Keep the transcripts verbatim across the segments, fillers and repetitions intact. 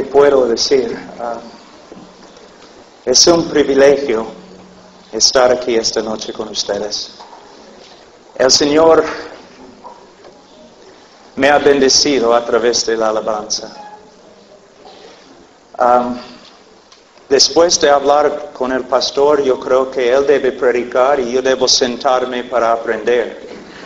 puedo decir? Uh, es un privilegio estar aquí esta noche con ustedes. El Señor me ha bendecido a través de la alabanza. Um, después de hablar con el pastor, yo creo que él debe predicar y yo debo sentarme para aprender.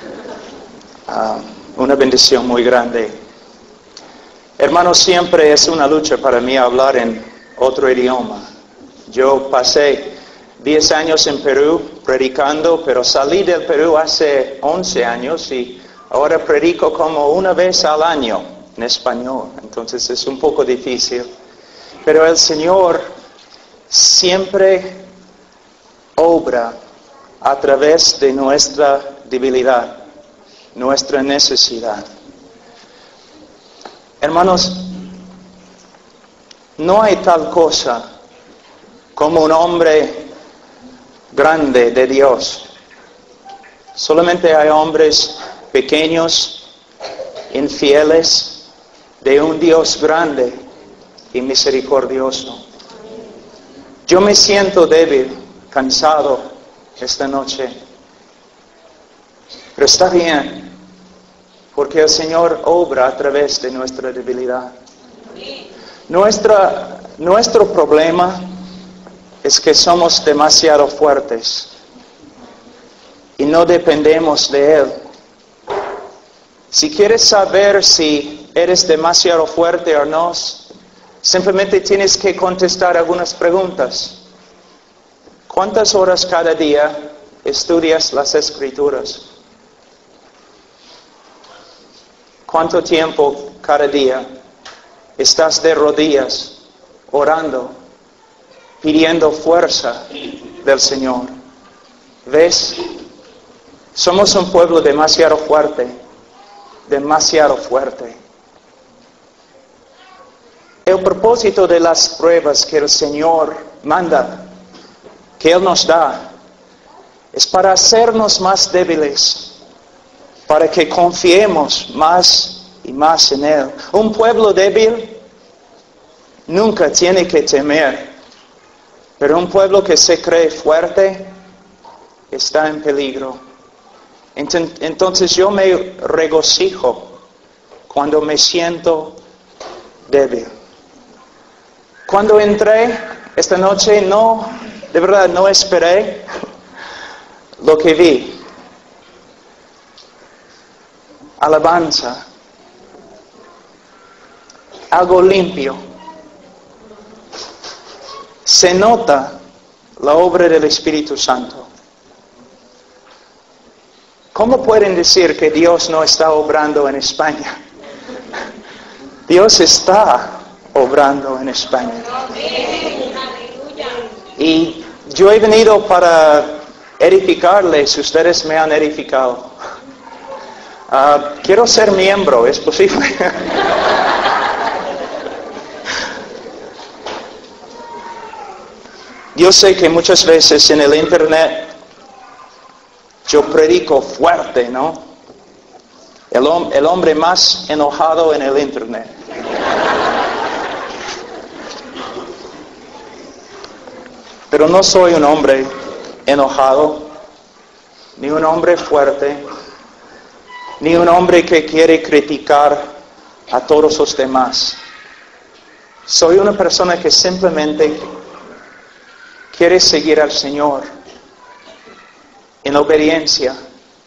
Uh, una bendición muy grande. Hermanos, siempre es una lucha para mí hablar en otro idioma. Yo pasé diez años en Perú predicando, pero salí del Perú hace once años y ahora predico como una vez al año en español. Entonces es un poco difícil. Pero el Señor siempre obra a través de nuestra debilidad, nuestra necesidad. Hermanos, no hay tal cosa como un hombre grande de Dios. Solamente hay hombres pequeños, infieles, de un Dios grande y misericordioso. Yo me siento débil, cansado esta noche, pero está bien. Porque el Señor obra a través de nuestra debilidad. Nuestra, nuestro problema es que somos demasiado fuertes y no dependemos de Él. Si quieres saber si eres demasiado fuerte o no, simplemente tienes que contestar algunas preguntas. ¿Cuántas horas cada día estudias las Escrituras? ¿Cuánto tiempo cada día estás de rodillas orando, pidiendo fuerza del Señor? ¿Ves? Somos un pueblo demasiado fuerte, demasiado fuerte. El propósito de las pruebas que el Señor manda, que Él nos da, es para hacernos más débiles, para que confiemos más y más en Él. Un pueblo débil nunca tiene que temer, pero un pueblo que se cree fuerte está en peligro. Entonces yo me regocijo cuando me siento débil. Cuando entré esta noche, no, de verdad no esperé lo que vi. Alabanza, algo limpio. Se nota la obra del Espíritu Santo. ¿Cómo pueden decir que Dios no está obrando en España? Dios está obrando en España. Y yo he venido para edificarles, ustedes me han edificado. Uh, quiero ser miembro, ¿es posible? Yo sé que muchas veces en el internet yo predico fuerte, ¿no? El, hom- el hombre más enojado en el internet. Pero no soy un hombre enojado, ni un hombre fuerte, ni un hombre que quiere criticar a todos los demás. Soy una persona que simplemente quiere seguir al Señor en obediencia.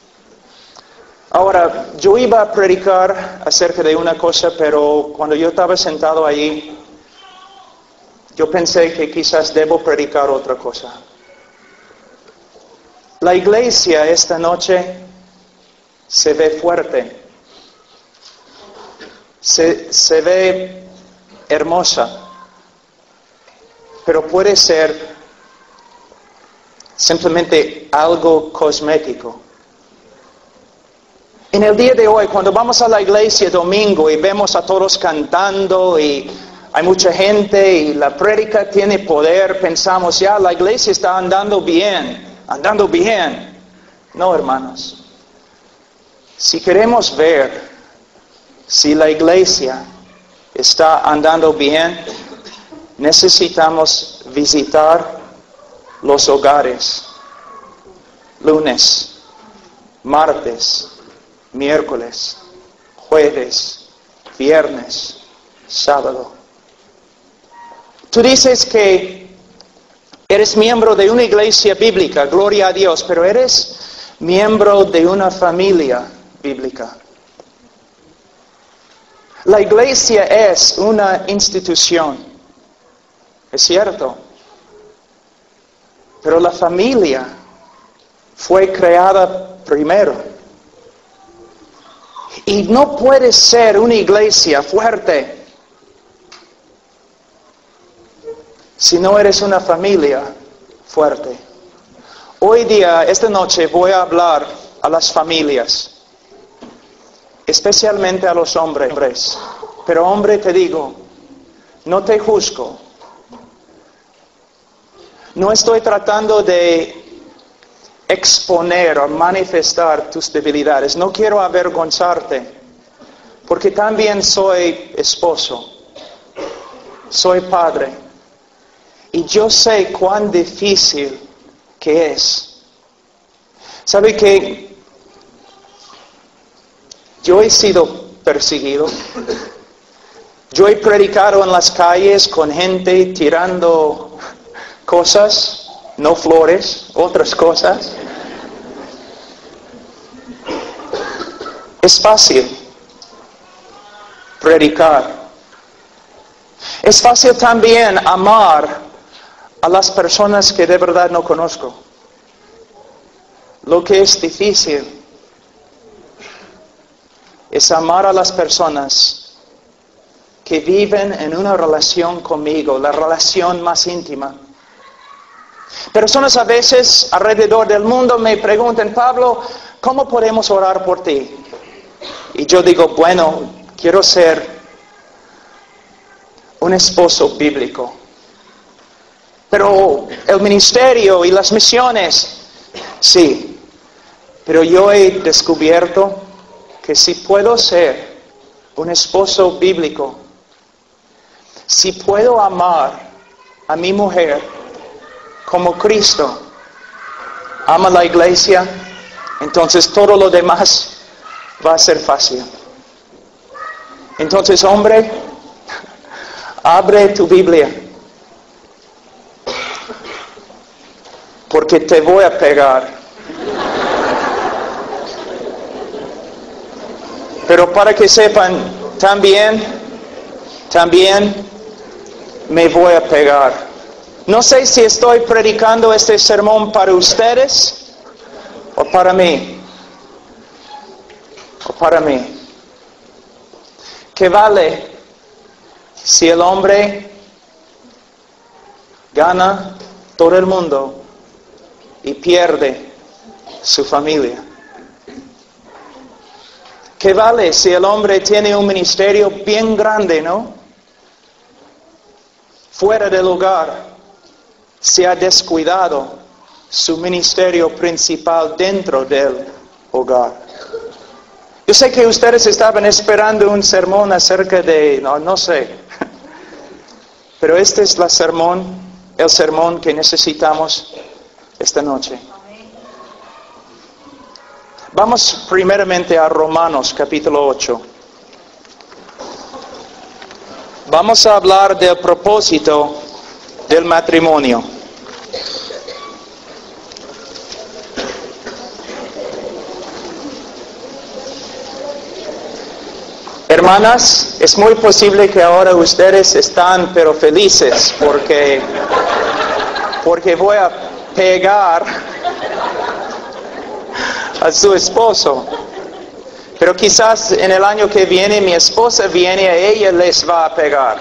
Ahora, yo iba a predicar acerca de una cosa, pero cuando yo estaba sentado allí, yo pensé que quizás debo predicar otra cosa. La iglesia esta noche se ve fuerte, se, se ve hermosa, pero puede ser simplemente algo cosmético. En el día de hoy, cuando vamos a la iglesia domingo y vemos a todos cantando y hay mucha gente y la prédica tiene poder, pensamos, ya la iglesia está andando bien, andando bien. No, hermanos. Si queremos ver si la iglesia está andando bien, necesitamos visitar los hogares. Lunes, martes, miércoles, jueves, viernes, sábado. Tú dices que eres miembro de una iglesia bíblica, gloria a Dios, pero eres miembro de una familia bíblica. La iglesia es una institución, es cierto, pero la familia fue creada primero. Y no puede ser una iglesia fuerte si no eres una familia fuerte. Hoy día, esta noche, voy a hablar a las familias, especialmente a los hombres. Pero hombre, te digo, no te juzgo. No estoy tratando de exponer o manifestar tus debilidades. No quiero avergonzarte, porque también soy esposo, soy padre, y yo sé cuán difícil que es. ¿Sabe que yo he sido perseguido? Yo he predicado en las calles con gente tirando cosas, no flores, otras cosas. Es fácil predicar. Es fácil también amar a las personas que de verdad no conozco. Lo que es difícil es amar a las personas que viven en una relación conmigo, la relación más íntima. Personas a veces alrededor del mundo me preguntan, Pablo, ¿cómo podemos orar por ti? Y yo digo, bueno, quiero ser un esposo bíblico. Pero el ministerio y las misiones, sí. Pero yo he descubierto que si puedo ser un esposo bíblico, si puedo amar a mi mujer como Cristo ama la iglesia, entonces todo lo demás va a ser fácil. Entonces, hombre, abre tu Biblia, porque te voy a pegar. Pero para que sepan, también, también me voy a pegar. No sé si estoy predicando este sermón para ustedes o para mí. O para mí. ¿Qué vale si el hombre gana todo el mundo y pierde su familia? ¿Qué vale si el hombre tiene un ministerio bien grande, no? Fuera del hogar, se ha descuidado su ministerio principal dentro del hogar. Yo sé que ustedes estaban esperando un sermón acerca de, no, no sé, pero este es la sermón, el sermón que necesitamos esta noche. Vamos primeramente a Romanos capítulo ocho. Vamos a hablar del propósito del matrimonio. Hermanas, es muy posible que ahora ustedes están pero felices porque, porque voy a pegar a su esposo. Pero quizás en el año que viene mi esposa viene y a ella les va a pegar.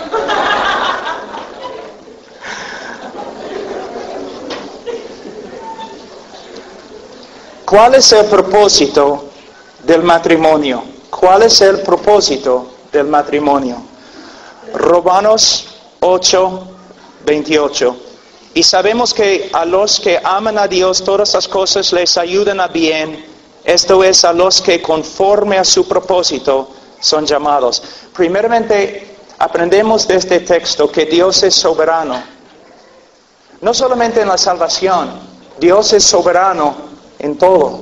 ¿Cuál es el propósito del matrimonio? ¿Cuál es el propósito del matrimonio? Romanos ocho, veintiocho. Y sabemos que a los que aman a Dios todas las cosas les ayudan a bien. Esto es a los que conforme a su propósito son llamados. Primeramente, aprendemos de este texto que Dios es soberano. No solamente en la salvación, Dios es soberano en todo.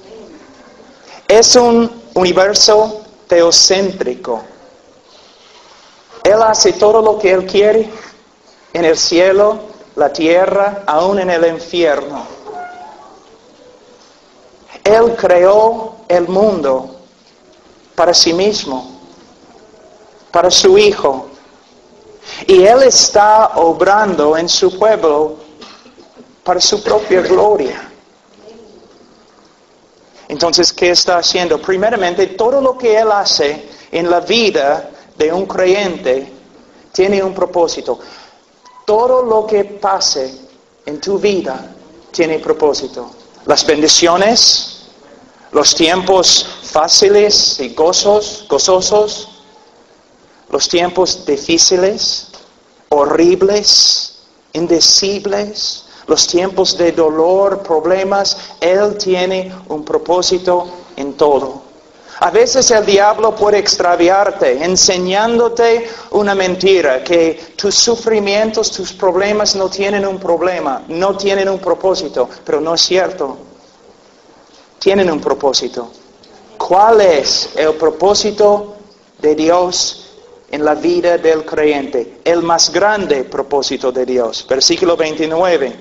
Es un universo teocéntrico. Él hace todo lo que Él quiere en el cielo, la tierra, aún en el infierno. Él creó el mundo para sí mismo, para su Hijo. Y Él está obrando en su pueblo para su propia gloria. Entonces, ¿qué está haciendo? Primeramente, todo lo que Él hace en la vida de un creyente tiene un propósito. Todo lo que pase en tu vida tiene propósito. Las bendiciones, los tiempos fáciles y gozos, gozosos, los tiempos difíciles, horribles, indecibles, los tiempos de dolor, problemas, Él tiene un propósito en todo. A veces el diablo puede extraviarte, enseñándote una mentira, que tus sufrimientos, tus problemas no tienen un problema, no tienen un propósito, pero no es cierto. Tienen un propósito. ¿Cuál es el propósito de Dios en la vida del creyente? El más grande propósito de Dios. Versículo veintinueve.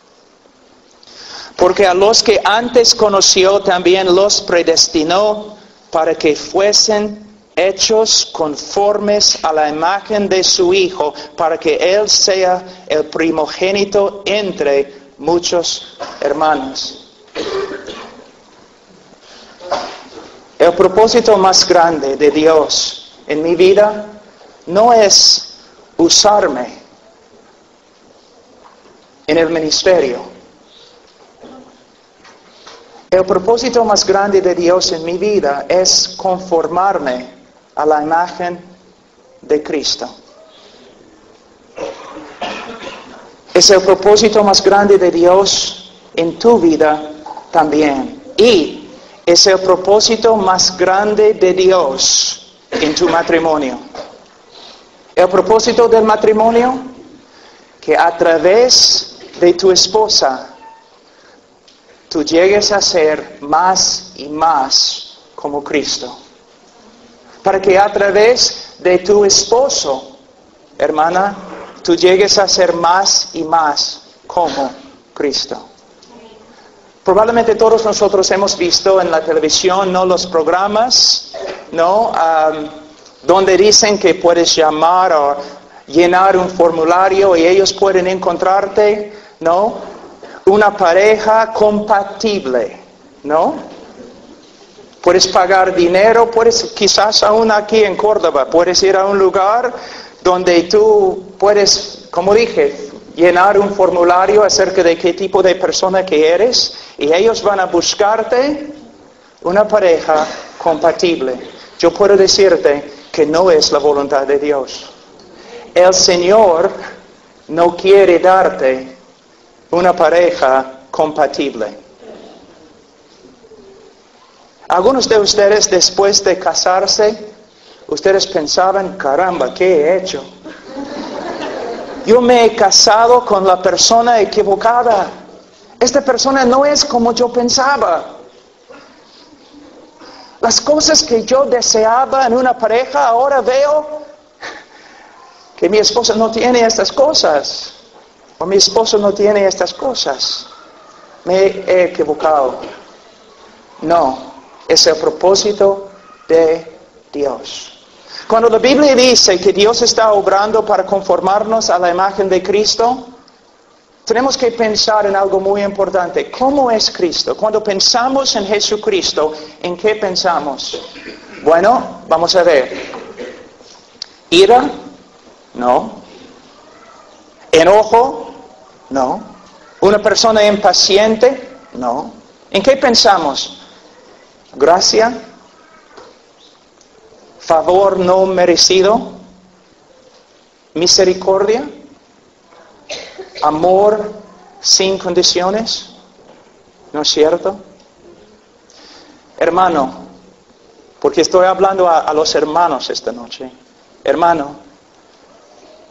Porque a los que antes conoció también los predestinó para que fuesen hechos conformes a la imagen de su Hijo, para que Él sea el primogénito entre muchos hermanos. El propósito más grande de Dios en mi vida no es usarme en el ministerio. El propósito más grande de Dios en mi vida es conformarme a la imagen de Cristo. Es el propósito más grande de Dios en tu vida también. Y es el propósito más grande de Dios en tu matrimonio. El propósito del matrimonio, que a través de tu esposa tú llegues a ser más y más como Cristo. Para que a través de tu esposo, hermana, tú llegues a ser más y más como Cristo. Probablemente todos nosotros hemos visto en la televisión, ¿no?, los programas, ¿no?, Um, donde dicen que puedes llamar o llenar un formulario y ellos pueden encontrarte, ¿no?, una pareja compatible, ¿no? Puedes pagar dinero, puedes, quizás aún aquí en Córdoba, puedes ir a un lugar donde tú puedes, como dije, llenar un formulario acerca de qué tipo de persona que eres, y ellos van a buscarte una pareja compatible. Yo puedo decirte que no es la voluntad de Dios. El Señor no quiere darte una pareja compatible. Algunos de ustedes, después de casarse, ustedes pensaban, caramba, ¿qué he hecho? Yo me he casado con la persona equivocada. Esta persona no es como yo pensaba. Las cosas que yo deseaba en una pareja, ahora veo que mi esposa no tiene estas cosas. O mi esposo no tiene estas cosas. Me he equivocado. No, es el propósito de Dios. Cuando la Biblia dice que Dios está obrando para conformarnos a la imagen de Cristo, tenemos que pensar en algo muy importante. ¿Cómo es Cristo? Cuando pensamos en Jesucristo, ¿en qué pensamos? Bueno, vamos a ver. ¿Ira? No. ¿Enojo? No. ¿Una persona impaciente? No. ¿En qué pensamos? ¿Gracia? ¿Favor no merecido? ¿Misericordia? ¿Amor sin condiciones? ¿No es cierto? Hermano, porque estoy hablando a, a los hermanos esta noche. Hermano,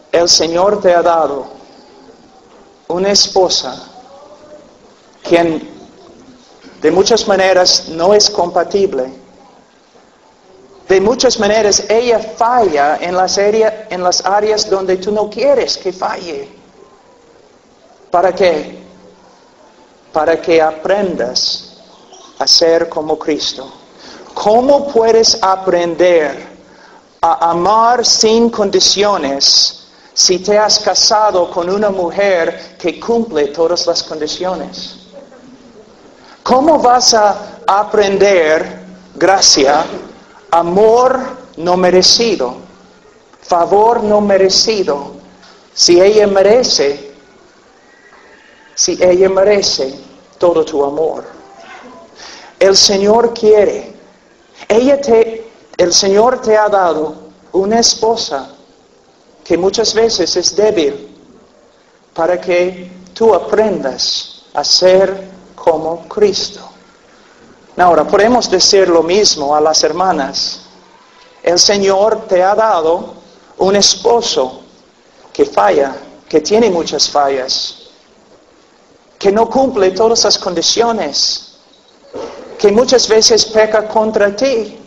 el Señor te ha dado una esposa quien de muchas maneras no es compatible. De muchas maneras ella falla en las, área, en las áreas donde tú no quieres que falle. ¿Para qué? Para que aprendas a ser como Cristo. ¿Cómo puedes aprender a amar sin condiciones si te has casado con una mujer que cumple todas las condiciones? ¿Cómo vas a aprender gracia, amor no merecido, favor no merecido, si ella merece, si ella merece todo tu amor? El Señor quiere, ella te, el Señor te ha dado una esposa que muchas veces es débil para que tú aprendas a ser como Cristo. Ahora, podemos decir lo mismo a las hermanas. El Señor te ha dado un esposo que falla, que tiene muchas fallas, que no cumple todas las condiciones, que muchas veces peca contra ti.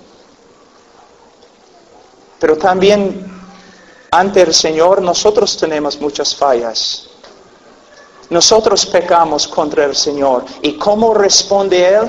Pero también ante el Señor nosotros tenemos muchas fallas. Nosotros pecamos contra el Señor. ¿Y cómo responde Él?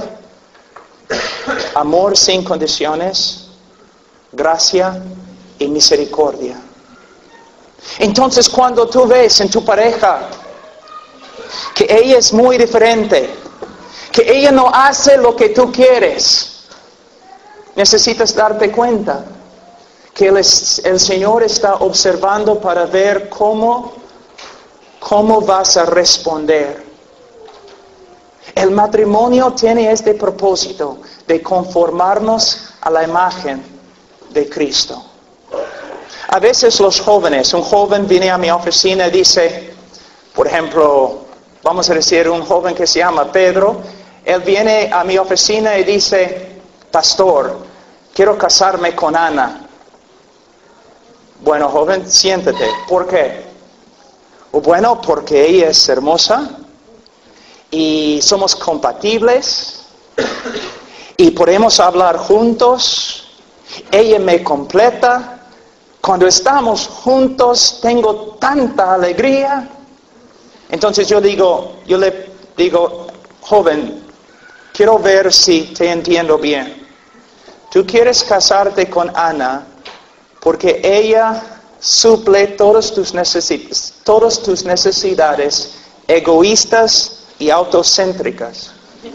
Amor sin condiciones, gracia y misericordia. Entonces, cuando tú ves en tu pareja que ella es muy diferente, que ella no hace lo que tú quieres, necesitas darte cuenta que el, el Señor está observando para ver cómo ¿Cómo vas a responder? El matrimonio tiene este propósito de conformarnos a la imagen de Cristo. A veces los jóvenes, un joven viene a mi oficina y dice, por ejemplo, vamos a decir un joven que se llama Pedro, él viene a mi oficina y dice, pastor, quiero casarme con Ana. Bueno, joven, siéntate. ¿Por qué? Bueno, porque ella es hermosa y somos compatibles y podemos hablar juntos. Ella me completa. Cuando estamos juntos tengo tanta alegría. Entonces yo digo, yo le digo, joven, quiero ver si te entiendo bien. Tú quieres casarte con Ana porque ella suple todas tus necesidades, todas tus necesidades egoístas y autocéntricas.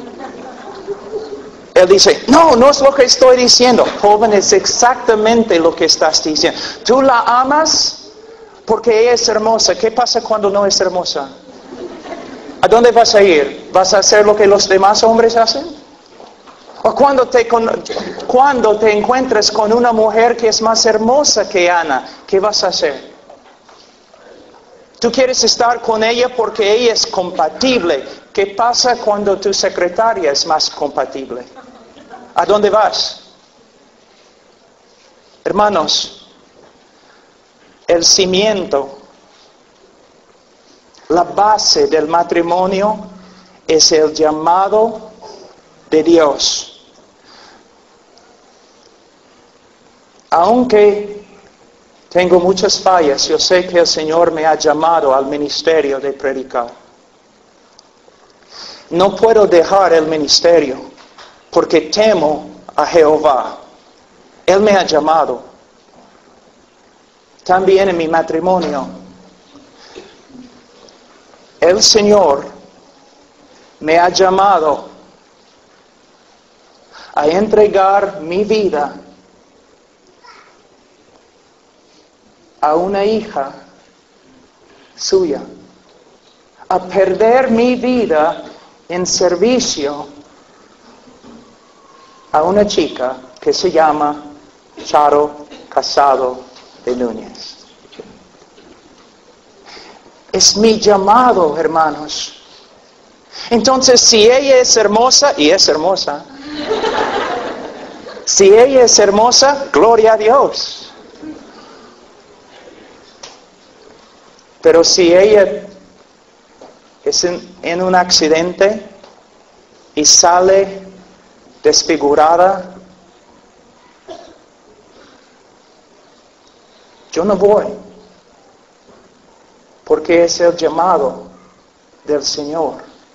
Él dice, no, no es lo que estoy diciendo. Joven, es exactamente lo que estás diciendo. Tú la amas porque ella es hermosa. ¿Qué pasa cuando no es hermosa? ¿A dónde vas a ir? ¿Vas a hacer lo que los demás hombres hacen? O cuando te, cuando te encuentres con una mujer que es más hermosa que Ana, ¿qué vas a hacer? Tú quieres estar con ella porque ella es compatible. ¿Qué pasa cuando tu secretaria es más compatible? ¿A dónde vas? Hermanos, el cimiento, la base del matrimonio es el llamado de Dios. Aunque tengo muchas fallas, yo sé que el Señor me ha llamado al ministerio de predicar. No puedo dejar el ministerio porque temo a Jehová. Él me ha llamado. También en mi matrimonio. El Señor me ha llamado a entregar mi vida a una hija suya, a perder mi vida en servicio a una chica que se llama Charo Casado de Núñez. Es mi llamado, hermanos. Entonces, si ella es hermosa, y es hermosa, si ella es hermosa, gloria a Dios. Pero si ella es en, en un accidente y sale desfigurada, yo no voy, porque es el llamado del Señor.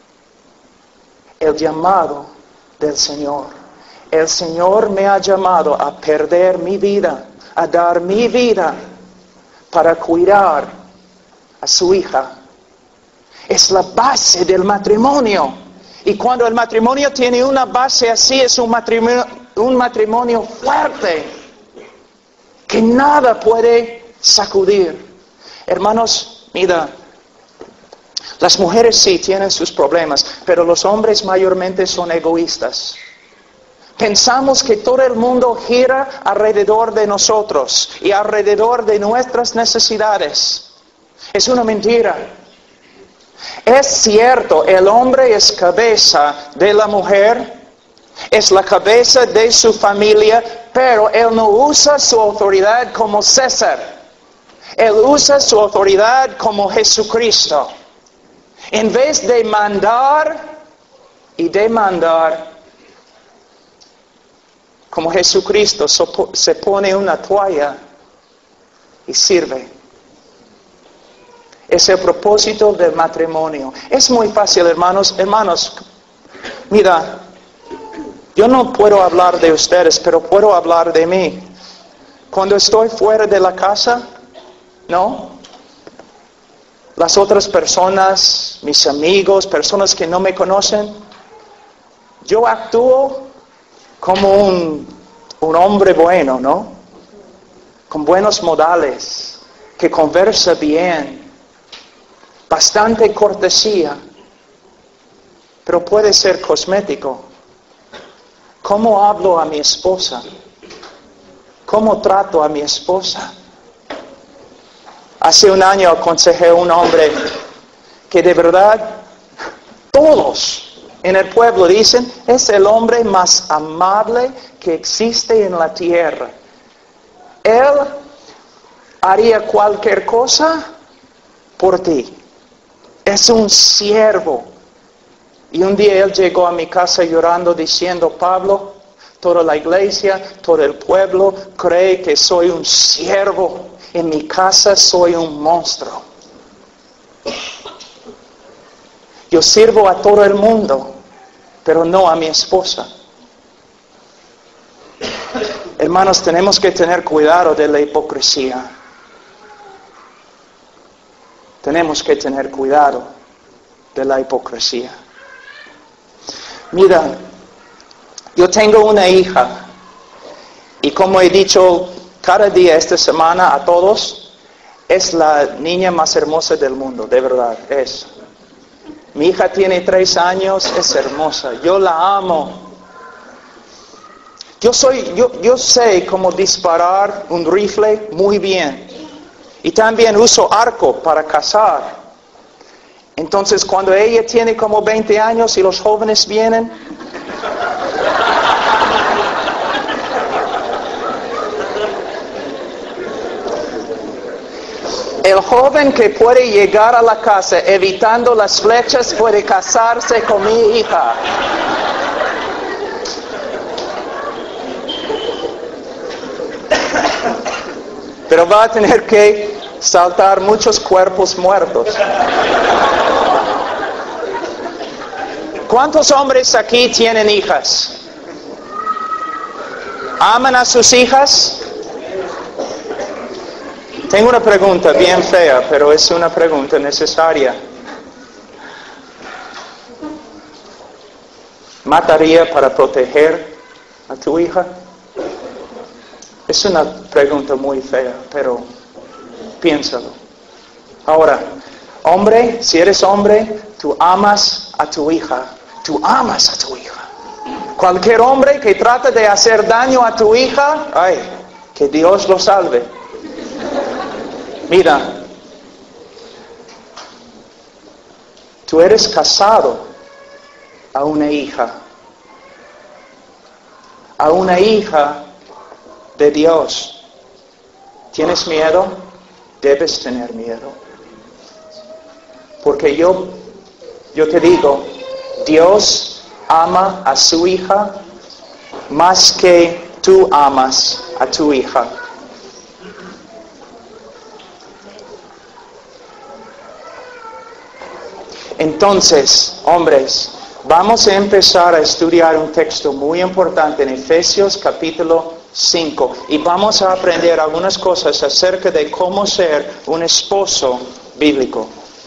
El llamado del Señor. El Señor me ha llamado a perder mi vida, a dar mi vida para cuidar a su hija. Es la base del matrimonio. Y cuando el matrimonio tiene una base así, es un matrimonio, un matrimonio fuerte, que nada puede sacudir. Hermanos, mira, las mujeres sí tienen sus problemas, pero los hombres mayormente son egoístas. Pensamos que todo el mundo gira alrededor de nosotros y alrededor de nuestras necesidades. Es una mentira. Es cierto, el hombre es cabeza de la mujer, es la cabeza de su familia, pero él no usa su autoridad como César. Él usa su autoridad como Jesucristo. En vez de mandar y demandar, como Jesucristo se pone una toalla y sirve. Es el propósito del matrimonio. Es muy fácil, hermanos. Hermanos, mira, yo no puedo hablar de ustedes, pero puedo hablar de mí. Cuando estoy fuera de la casa, ¿no? Las otras personas, mis amigos, personas que no me conocen, yo actúo como un, un hombre bueno, ¿no? Con buenos modales, que conversa bien, bastante cortesía, pero puede ser cosmético. ¿Cómo hablo a mi esposa? ¿Cómo trato a mi esposa? Hace un año aconsejé a un hombre que de verdad todos en el pueblo dicen, es el hombre más amable que existe en la tierra. Él haría cualquier cosa por ti. Es un siervo. Y un día él llegó a mi casa llorando diciendo, Pablo, toda la iglesia, todo el pueblo cree que soy un siervo. En mi casa soy un monstruo. Yo sirvo a todo el mundo, pero no a mi esposa. Hermanos, tenemos que tener cuidado de la hipocresía. Tenemos que tener cuidado de la hipocresía. Mira, yo tengo una hija y como he dicho cada día esta semana a todos, es la niña más hermosa del mundo, de verdad, es. Mi hija tiene tres años, es hermosa, yo la amo. Yo soy, yo, yo sé cómo disparar un rifle muy bien. Y también uso arco para cazar. Entonces cuando ella tiene como veinte años y los jóvenes vienen, el joven que puede llegar a la casa evitando las flechas puede casarse con mi hija. Pero va a tener que saltar muchos cuerpos muertos. ¿Cuántos hombres aquí tienen hijas? ¿Aman a sus hijas? Tengo una pregunta bien fea, pero es una pregunta necesaria. ¿Mataría para proteger a tu hija? Es una pregunta muy fea, pero piénsalo. Ahora, hombre, si eres hombre, tú amas a tu hija. Tú amas a tu hija. Cualquier hombre que trate de hacer daño a tu hija, ay, que Dios lo salve. Mira, tú eres casado a una hija. A una hija de Dios. ¿Tienes miedo? Debes tener miedo. Porque yo, yo te digo, Dios ama a su hija más que tú amas a tu hija. Entonces, hombres, vamos a empezar a estudiar un texto muy importante en Efesios capítulo cinco y vamos a aprender algunas cosas acerca de cómo ser un esposo bíblico.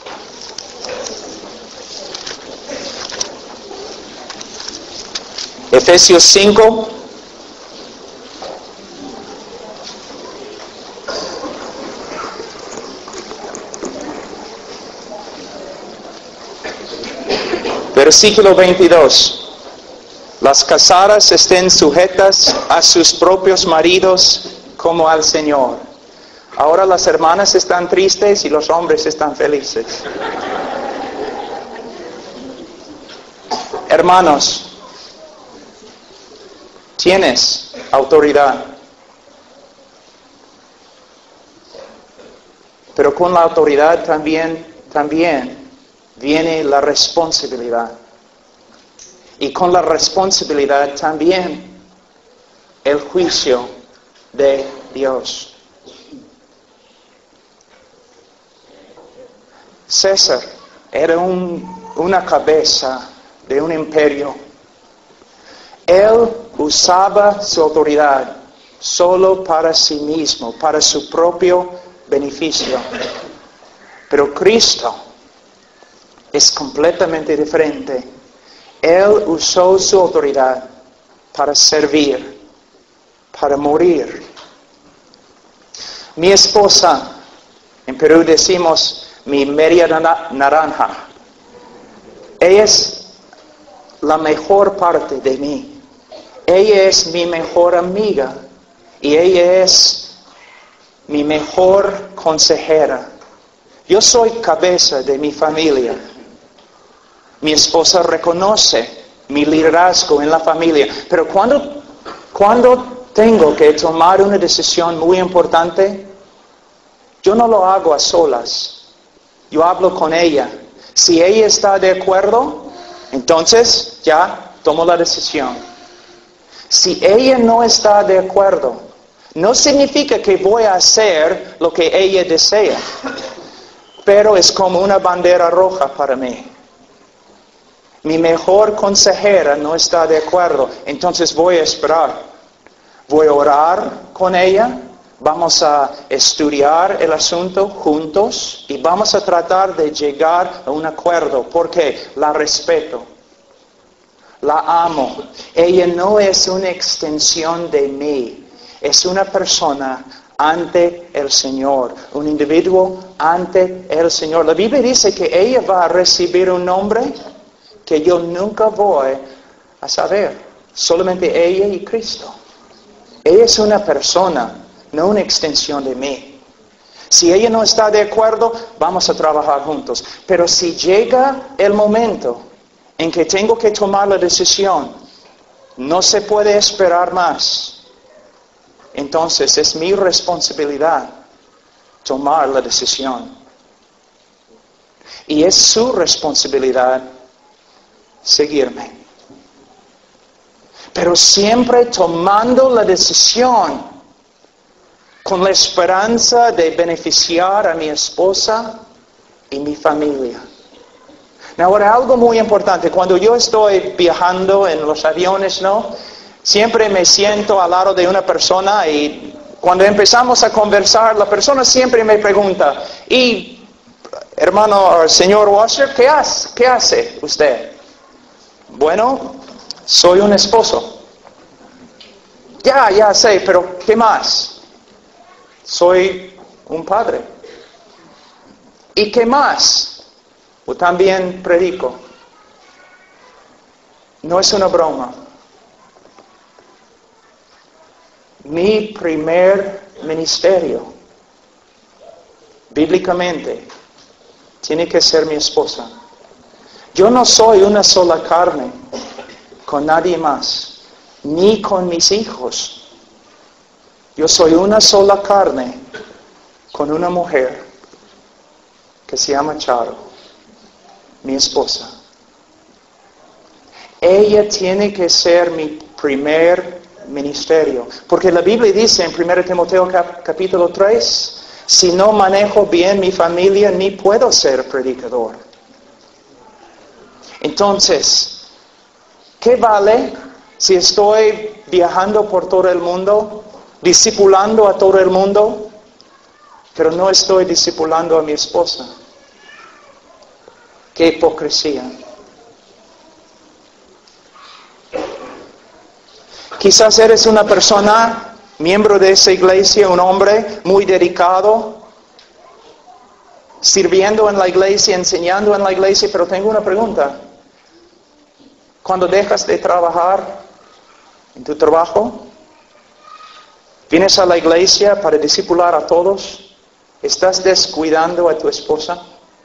Efesios cinco. Versículo veintidós. Las casadas estén sujetas a sus propios maridos como al Señor. Ahora las hermanas están tristes y los hombres están felices. Hermanos, tienes autoridad. Pero con la autoridad también, también viene la responsabilidad. Y con la responsabilidad también el juicio de Dios. César era un, una cabeza de un imperio. Él usaba su autoridad solo para sí mismo, para su propio beneficio. Pero Cristo es completamente diferente. Él usó su autoridad para servir, para morir. Mi esposa, en Perú decimos mi media naranja. Ella es la mejor parte de mí. Ella es mi mejor amiga y ella es mi mejor consejera. Yo soy cabeza de mi familia. Mi esposa reconoce mi liderazgo en la familia. Pero cuando, cuando tengo que tomar una decisión muy importante, yo no lo hago a solas. Yo hablo con ella. Si ella está de acuerdo, entonces ya tomo la decisión. Si ella no está de acuerdo, no significa que voy a hacer lo que ella desea. Pero es como una bandera roja para mí. Mi mejor consejera no está de acuerdo, entonces voy a esperar. Voy a orar con ella, vamos a estudiar el asunto juntos y vamos a tratar de llegar a un acuerdo, porque la respeto, la amo. Ella no es una extensión de mí, es una persona ante el Señor, un individuo ante el Señor. La Biblia dice que ella va a recibir un nombre que yo nunca voy a saber, solamente ella y Cristo. Ella es una persona, no una extensión de mí. Si ella no está de acuerdo, vamos a trabajar juntos. Pero si llega el momento en que tengo que tomar la decisión, no se puede esperar más. Entonces es mi responsabilidad tomar la decisión. Y es su responsabilidad seguirme. Pero siempre tomando la decisión con la esperanza de beneficiar a mi esposa y mi familia. Ahora, algo muy importante, cuando yo estoy viajando en los aviones, ¿no? Siempre me siento al lado de una persona y cuando empezamos a conversar, la persona siempre me pregunta, y hermano, señor Washer, ¿qué hace? ¿Qué hace usted? Bueno, soy un esposo. Ya, ya sé, pero ¿qué más? Soy un padre. ¿Y qué más? Yo también predico. No es una broma. Mi primer ministerio, bíblicamente, tiene que ser mi esposa. Yo no soy una sola carne con nadie más, ni con mis hijos. Yo soy una sola carne con una mujer que se llama Charo. mi esposa. Ella tiene que ser mi primer ministerio. Porque la Biblia dice en primera Timoteo cap- capítulo tres, si no manejo bien mi familia, ni puedo ser predicador. Entonces, ¿qué vale si estoy viajando por todo el mundo, discipulando a todo el mundo, pero no estoy discipulando a mi esposa? ¡Qué hipocresía! Quizás eres una persona, miembro de esa iglesia, un hombre muy dedicado, sirviendo en la iglesia, enseñando en la iglesia, pero tengo una pregunta. Cuando dejas de trabajar en tu trabajo, vienes a la iglesia para discipular a todos, ¿estás descuidando a tu esposa?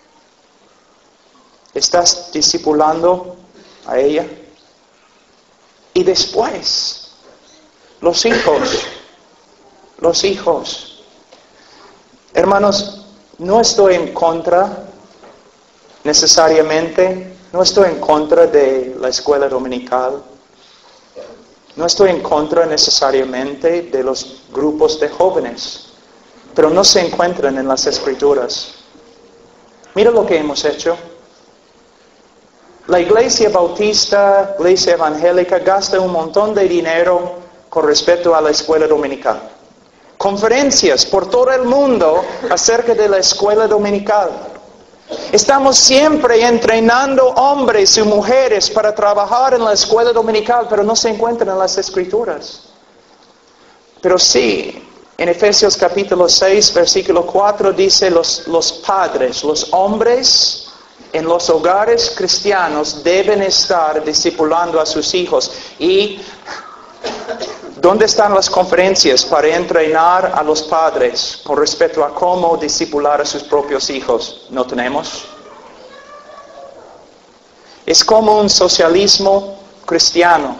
¿Estás discipulando a ella? Y después, los hijos, los hijos. Hermanos, no estoy en contra necesariamente, no estoy en contra de la escuela dominical, no estoy en contra necesariamente de los grupos de jóvenes, pero no se encuentran en las Escrituras. Mira lo que hemos hecho. La iglesia bautista, iglesia evangélica, gasta un montón de dinero con respecto a la escuela dominical. Conferencias por todo el mundo acerca de la escuela dominical. Estamos siempre entrenando hombres y mujeres para trabajar en la escuela dominical, pero no se encuentran en las Escrituras. Pero sí, en Efesios capítulo seis, versículo cuatro, dice los, los padres, los hombres en los hogares cristianos deben estar discipulando a sus hijos. ¿Y dónde están las conferencias para entrenar a los padres con respecto a cómo discipular a sus propios hijos? ¿No tenemos? Es como un socialismo cristiano.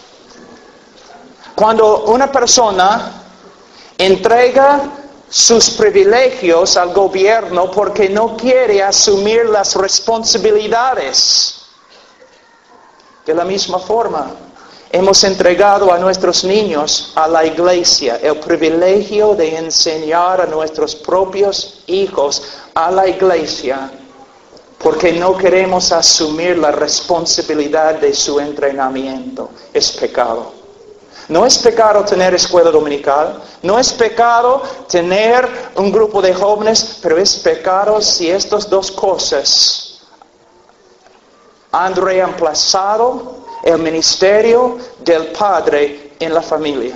Cuando una persona entrega sus privilegios al gobierno porque no quiere asumir las responsabilidades. De la misma forma, hemos entregado a nuestros niños a la iglesia el privilegio de enseñar a nuestros propios hijos a la iglesia porque no queremos asumir la responsabilidad de su entrenamiento. Es pecado. No es pecado tener escuela dominical, no es pecado tener un grupo de jóvenes, pero es pecado si estas dos cosas han reemplazado el ministerio del padre en la familia.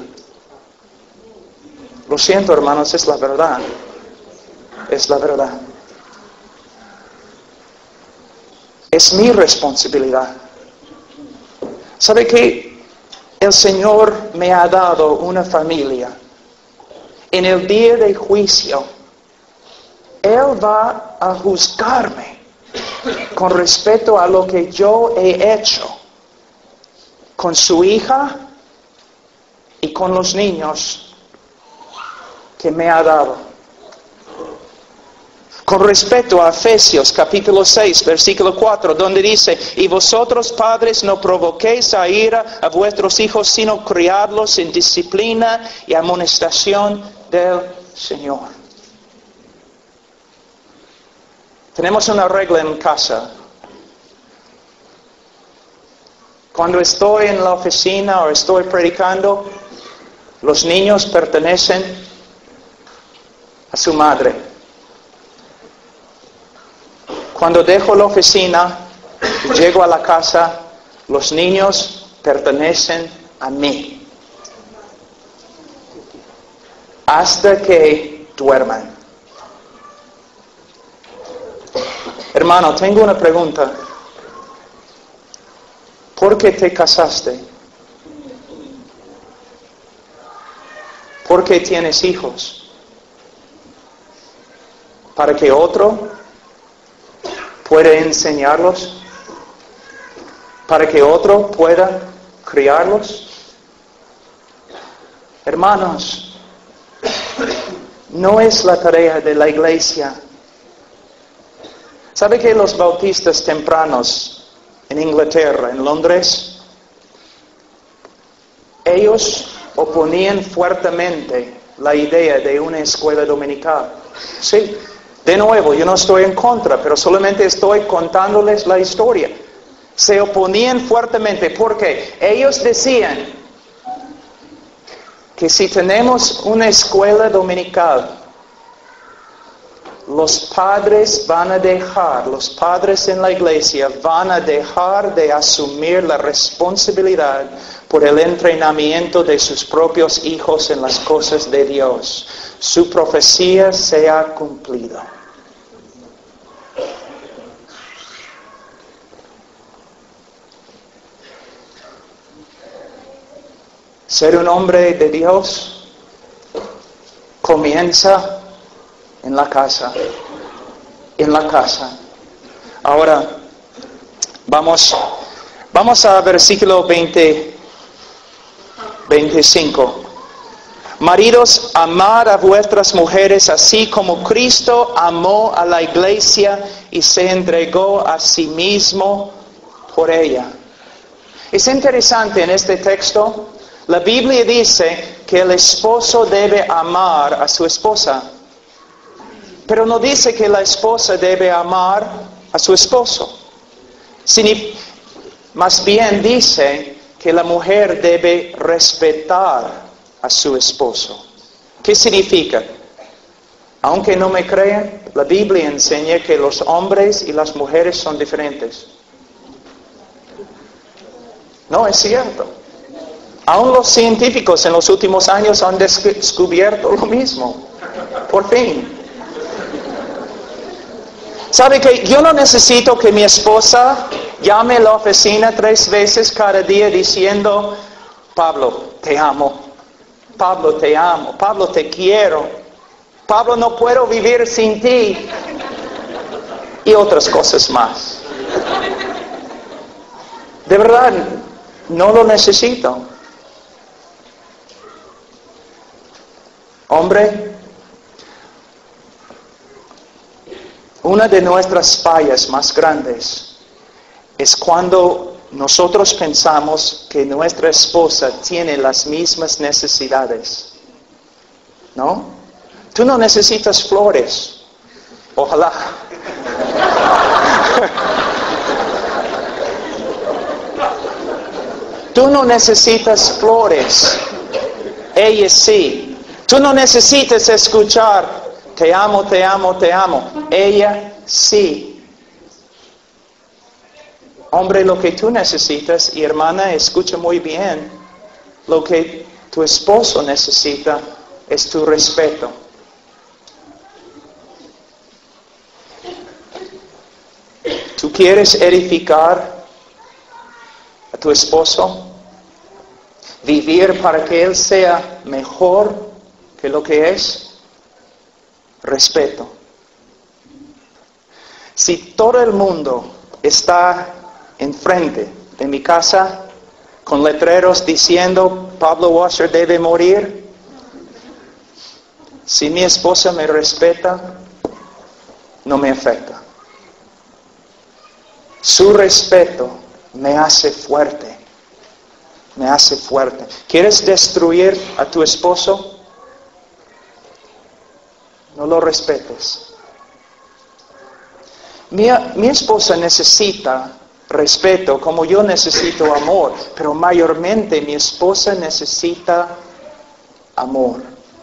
Lo siento, hermanos, es la verdad. Es la verdad. Es mi responsabilidad. ¿Sabe qué? El Señor me ha dado una familia. En el día de juicio, Él va a juzgarme con respecto a lo que yo he hecho con su hija y con los niños que me ha dado. Con respecto a Efesios capítulo seis, versículo cuatro, donde dice, y vosotros padres no provoquéis a ira a vuestros hijos, sino criadlos en disciplina y amonestación del Señor. Tenemos una regla en casa. Cuando estoy en la oficina o estoy predicando, los niños pertenecen a su madre. Cuando dejo la oficina y llego a la casa, los niños pertenecen a mí. Hasta que duerman. Hermano, tengo una pregunta. ¿Por qué te casaste? ¿Por qué tienes hijos? ¿Para que otro puede enseñarlos? ¿Para que otro pueda criarlos? Hermanos, no es la tarea de la iglesia ¿Sabe que los bautistas tempranos en Inglaterra, en Londres, ellos oponían fuertemente la idea de una escuela dominical? Sí, de nuevo, yo no estoy en contra, pero solamente estoy contándoles la historia. Se oponían fuertemente porque ellos decían que si tenemos una escuela dominical, los padres van a dejar, los padres en la iglesia van a dejar de asumir la responsabilidad por el entrenamiento de sus propios hijos en las cosas de Dios. Su profecía se ha cumplido. Ser un hombre de Dios comienza en la casa, en la casa. Ahora, vamos, vamos a versículo veinte, veinticinco. Maridos, amad a vuestras mujeres así como Cristo amó a la iglesia y se entregó a sí mismo por ella. Es interesante en este texto, la Biblia dice que el esposo debe amar a su esposa, pero no dice que la esposa debe amar a su esposo. Más bien dice que la mujer debe respetar a su esposo. ¿Qué significa? Aunque no me crean, la Biblia enseña que los hombres y las mujeres son diferentes. No, es cierto. Aún los científicos en los últimos años han descubierto lo mismo. Por fin. ¿Sabe que yo no necesito que mi esposa llame a la oficina tres veces cada día diciendo, Pablo, te amo. Pablo, te amo. Pablo, te quiero. Pablo, no puedo vivir sin ti. Y otras cosas más. De verdad, no lo necesito. Hombre, una de nuestras fallas más grandes es cuando nosotros pensamos que nuestra esposa tiene las mismas necesidades. ¿No? Tú no necesitas flores. Ojalá. Tú no necesitas flores. Ella sí. Tú no necesitas escuchar, te amo, te amo, te amo. Ella sí. Hombre, lo que tú necesitas, y hermana, escucha muy bien, lo que tu esposo necesita es tu respeto. ¿Tú quieres edificar a tu esposo? Vivir para que él sea mejor que lo que es? Respeto. Si todo el mundo está enfrente de mi casa con letreros diciendo Pablo Washer debe morir, si mi esposa me respeta, no me afecta. Su respeto me hace fuerte. Me hace fuerte. ¿Quieres destruir a tu esposo? No lo respetes. Mi, mi esposa necesita respeto como yo necesito amor, pero mayormente mi esposa necesita amor.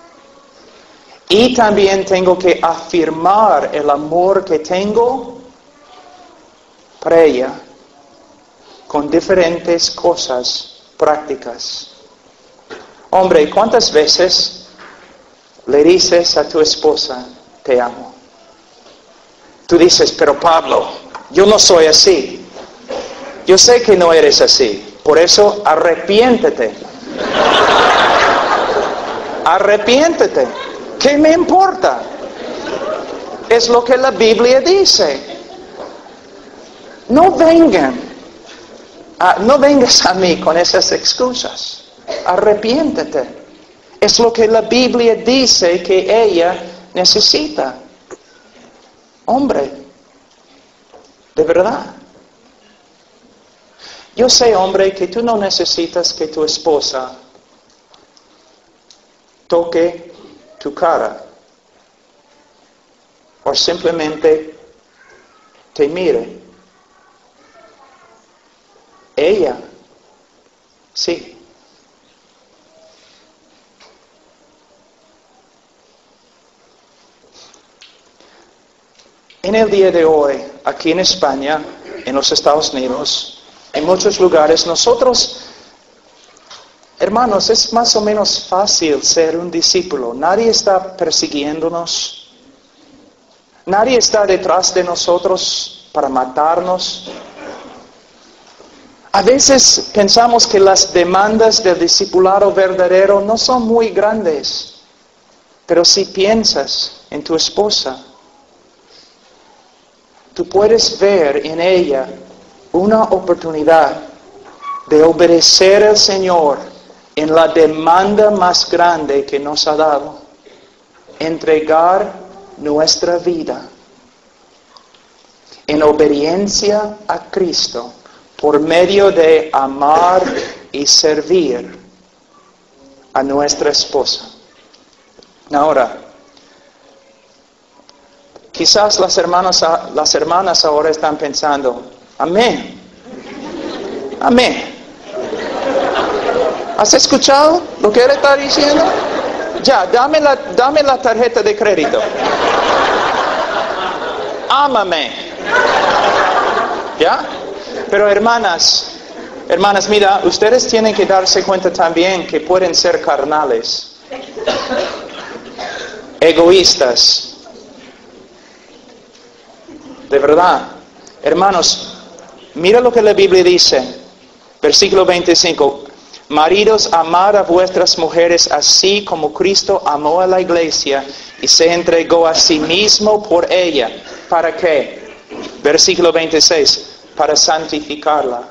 Y también tengo que afirmar el amor que tengo para ella con diferentes cosas prácticas. Hombre, ¿cuántas veces le dices a tu esposa, te amo? Tú dices, pero Pablo, yo no soy así. Yo sé que no eres así. Por eso, arrepiéntete. Arrepiéntete. ¿Qué me importa? Es lo que la Biblia dice. No vengan. Ah, no vengas a mí con esas excusas. Arrepiéntete. Es lo que la Biblia dice que ella necesita. Hombre, De verdad. Yo sé, hombre, que tú no necesitas que tu esposa toque tu cara o simplemente te mire. Ella, sí. En el día de hoy, aquí en España, en los Estados Unidos, en muchos lugares, nosotros, hermanos, es más o menos fácil ser un discípulo. Nadie está persiguiéndonos. Nadie está detrás de nosotros para matarnos. A veces pensamos que las demandas del discipulado verdadero no son muy grandes, pero si piensas en tu esposa, tú puedes ver en ella una oportunidad de obedecer al Señor en la demanda más grande que nos ha dado, entregar nuestra vida en obediencia a Cristo por medio de amar y servir a nuestra esposa. Ahora, quizás las hermanas, las hermanas ahora están pensando, amén, amén. ¿Has escuchado lo que él está diciendo? Ya, dame la, dame la tarjeta de crédito. Ámame. ¿Ya? Pero hermanas, hermanas, mira, ustedes tienen que darse cuenta también que pueden ser carnales, egoístas. De verdad, hermanos, mira lo que la Biblia dice, versículo veinticinco. Maridos, amad a vuestras mujeres así como Cristo amó a la iglesia y se entregó a sí mismo por ella. ¿Para qué? Versículo veintiséis. Para santificarla.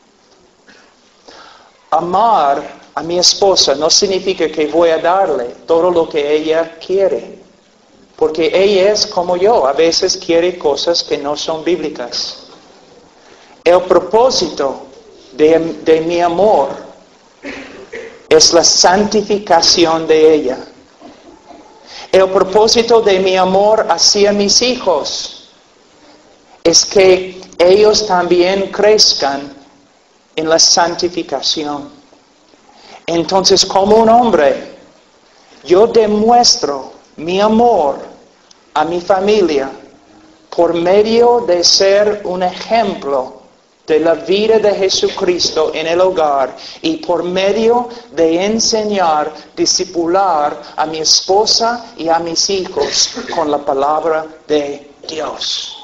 Amar a mi esposa no significa que voy a darle todo lo que ella quiere. Porque ella es como yo, a veces quiere cosas que no son bíblicas. El propósito de, de mi amor es la santificación de ella. El propósito de mi amor hacia mis hijos es que ellos también crezcan en la santificación. Entonces, como un hombre, yo demuestro mi amor a mi familia por medio de ser un ejemplo de la vida de Jesucristo en el hogar y por medio de enseñar, discipular a mi esposa y a mis hijos con la palabra de Dios.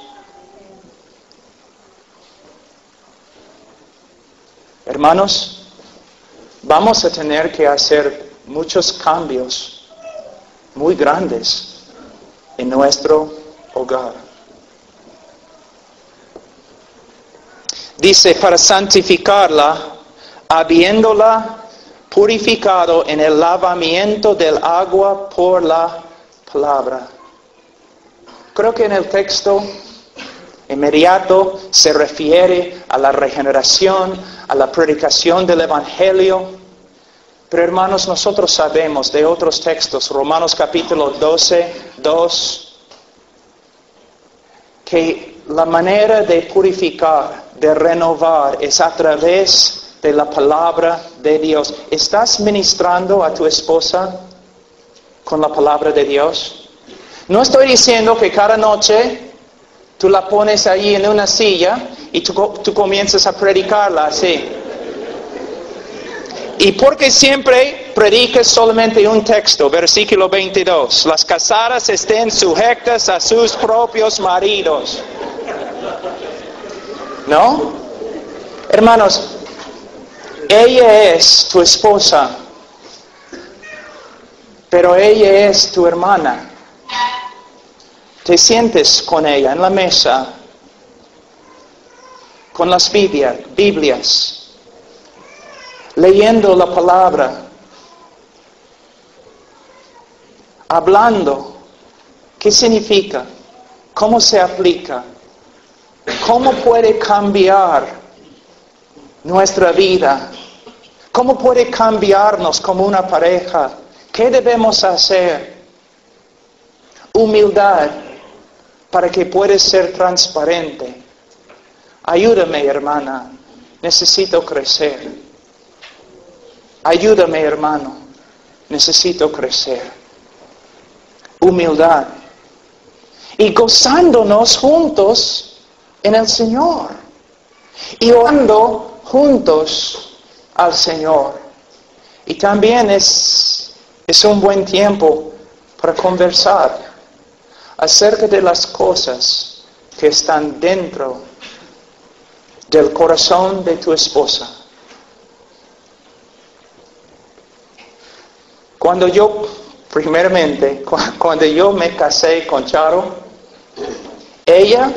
Hermanos, vamos a tener que hacer muchos cambios muy grandes en nuestro hogar. Dice, para santificarla, habiéndola purificado en el lavamiento del agua por la palabra. Creo que en el texto inmediato se refiere a la regeneración, a la predicación del Evangelio. Pero hermanos, nosotros sabemos de otros textos, Romanos capítulo doce, dos, que la manera de purificar, de renovar, es a través de la palabra de Dios. ¿Estás ministrando a tu esposa con la palabra de Dios? No estoy diciendo que cada noche tú la pones ahí en una silla y tú, tú comienzas a predicarla así. Y porque siempre predicas solamente un texto, versículo veintidós. Las casadas estén sujetas a sus propios maridos. ¿No? Hermanos, ella es tu esposa, pero ella es tu hermana. Te sientes con ella en la mesa, con las Biblias, Biblias, leyendo la palabra, hablando. ¿Qué significa? ¿Cómo se aplica? ¿Cómo puede cambiar nuestra vida? ¿Cómo puede cambiarnos como una pareja? ¿Qué debemos hacer? Humildad para que puedas ser transparente. Ayúdame, hermana. Necesito crecer. Ayúdame, hermano. Necesito crecer. Humildad. Y gozándonos juntos en el Señor. Y orando juntos al Señor. Y también es, es un buen tiempo para conversar acerca de las cosas que están dentro del corazón de tu esposa. Cuando yo, primeramente, cuando yo me casé con Charo, ella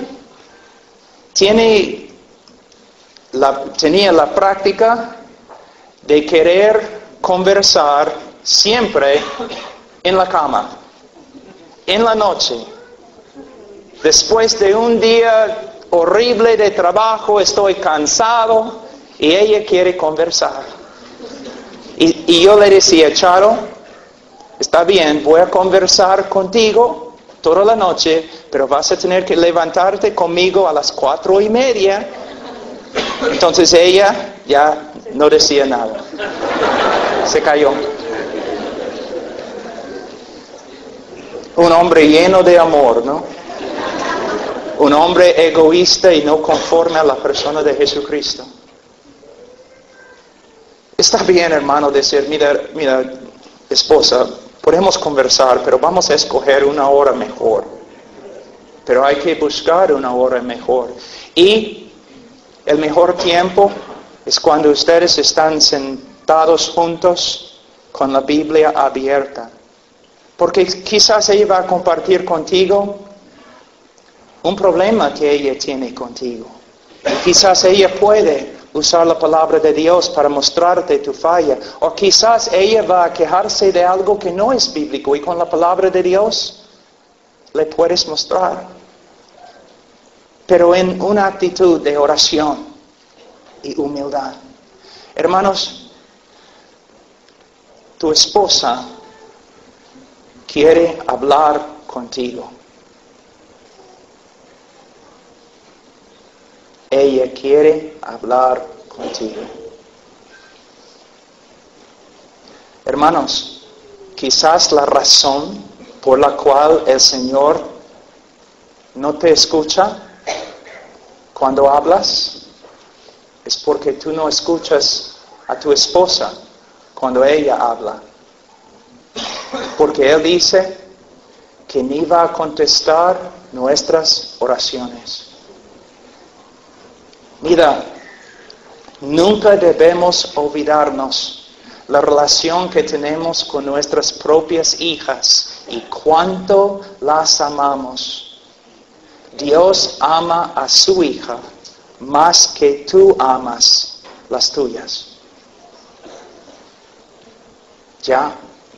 tiene la, tenía la práctica de querer conversar siempre en la cama, en la noche. Después de un día horrible de trabajo, estoy cansado y ella quiere conversar. Y, y yo le decía, Charo, está bien, voy a conversar contigo toda la noche, pero vas a tener que levantarte conmigo a las cuatro y media. Entonces ella ya no decía nada. Se cayó. Un hombre lleno de amor, ¿no? Un hombre egoísta y no conforme a la persona de Jesucristo. Está bien, hermano, decir, mira, mira, esposa, podemos conversar, pero vamos a escoger una hora mejor. Pero hay que buscar una hora mejor. Y el mejor tiempo es cuando ustedes están sentados juntos con la Biblia abierta. Porque quizás ella va a compartir contigo un problema que ella tiene contigo. Y quizás ella puede usar la palabra de Dios para mostrarte tu falla. O quizás ella va a quejarse de algo que no es bíblico y con la palabra de Dios le puedes mostrar. Pero en una actitud de oración y humildad. Hermanos, tu esposa quiere hablar contigo. Ella quiere hablar contigo. Hermanos, quizás la razón por la cual el Señor no te escucha cuando hablas es porque tú no escuchas a tu esposa cuando ella habla. Porque Él dice que ni va a contestar nuestras oraciones. Mira, nunca debemos olvidarnos la relación que tenemos con nuestras propias hijas y cuánto las amamos. Dios ama a su hija más que tú amas las tuyas. ¿Ya?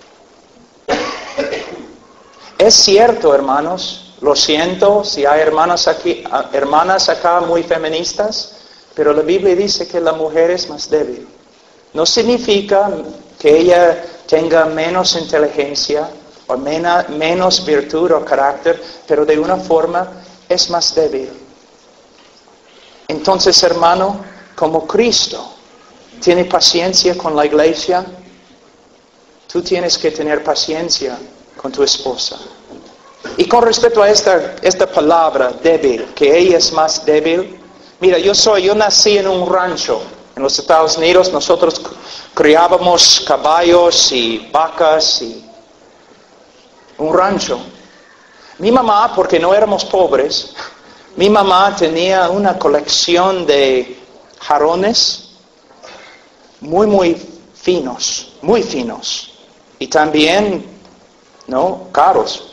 Es cierto, hermanos, lo siento si hay hermanas aquí, hermanas acá muy feministas, pero la Biblia dice que la mujer es más débil. No significa que ella tenga menos inteligencia o mena, menos virtud o carácter, pero de una forma es más débil. Entonces, hermano, como Cristo tiene paciencia con la iglesia, tú tienes que tener paciencia con tu esposa. Y con respecto a esta, esta palabra, débil, que ella es más débil, mira, yo soy, yo nací en un rancho en los Estados Unidos. Nosotros criábamos caballos y vacas y un rancho. Mi mamá, porque no éramos pobres, mi mamá tenía una colección de jarrones muy, muy finos, muy finos. Y también, ¿no? Caros.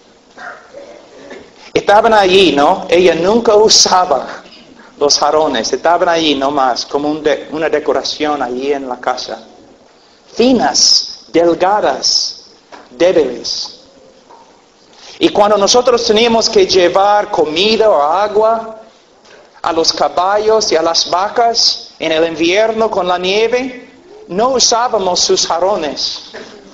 Estaban allí, ¿no? Ella nunca usaba los jarrones. Estaban allí nomás, como un de, una decoración allí en la casa. Finas, delgadas, débiles. Y cuando nosotros teníamos que llevar comida o agua a los caballos y a las vacas en el invierno con la nieve, no usábamos sus jarrones.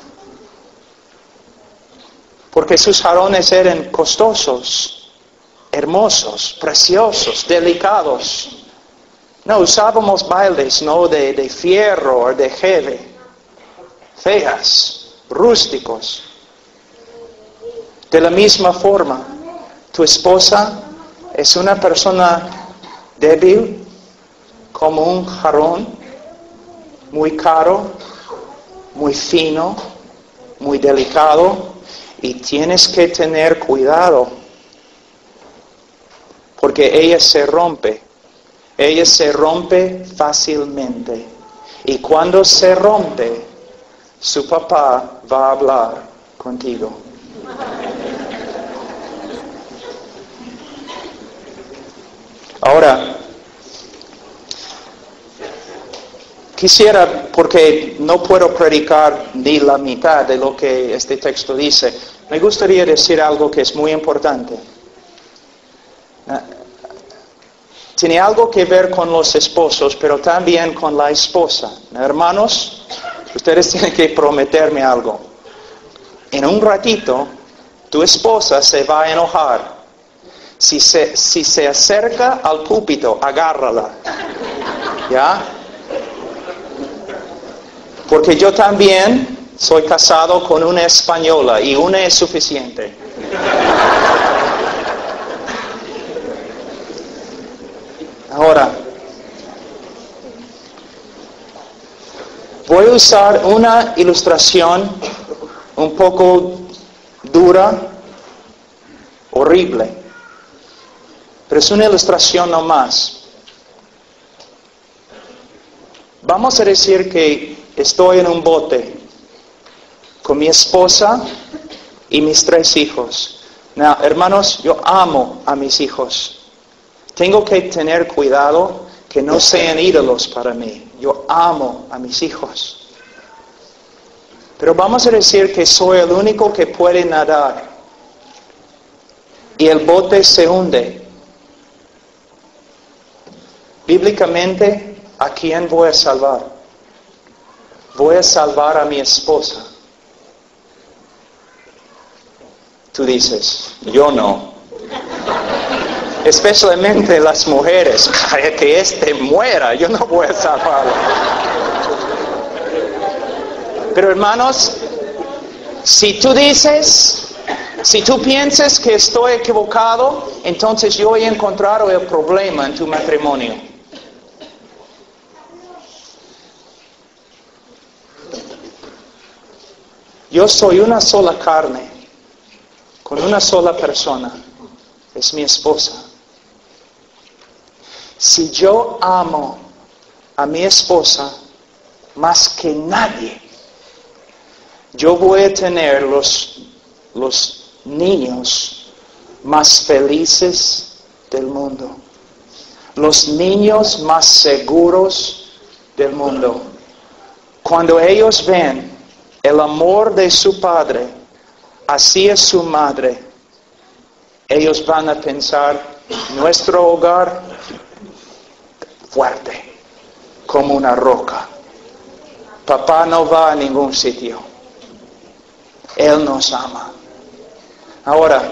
Porque sus jarrones eran costosos, hermosos, preciosos, delicados. No usábamos baldes, no de, de fierro o de jeve, feas, rústicos. De la misma forma, tu esposa es una persona débil, como un jarrón, muy caro, muy fino, muy delicado, y tienes que tener cuidado, porque ella se rompe, ella se rompe fácilmente, y cuando se rompe, su papá va a hablar contigo. Ahora, quisiera, porque no puedo predicar ni la mitad de lo que este texto dice, me gustaría decir algo que es muy importante. Tiene algo que ver con los esposos, pero también con la esposa. Hermanos, ustedes tienen que prometerme algo. En un ratito, tu esposa se va a enojar. Si se, si se acerca al púlpito, agárrala. ¿Ya? Porque yo también soy casado con una española y una es suficiente. Ahora, voy a usar una ilustración un poco dura, horrible, pero es una ilustración nomás. Vamos a decir que estoy en un bote con mi esposa y mis tres hijos. Now, hermanos, yo amo a mis hijos. Tengo que tener cuidado que no sean ídolos para mí. Yo amo a mis hijos. Pero vamos a decir que soy el único que puede nadar y el bote se hunde. Bíblicamente, ¿a quién voy a salvar? Voy a salvar a mi esposa. Tú dices, yo no. Especialmente las mujeres, para que éste muera, yo no voy a salvarlo. Pero hermanos, si tú dices, si tú piensas que estoy equivocado, entonces yo he encontrado el problema en tu matrimonio. Yo soy una sola carne, con una sola persona, es mi esposa. Si yo amo a mi esposa más que nadie, yo voy a tener los, los niños más felices del mundo, los niños más seguros del mundo. Cuando ellos ven el amor de su padre hacia su madre, ellos van a pensar, nuestro hogar fuerte, como una roca. Papá no va a ningún sitio. Él nos ama. Ahora,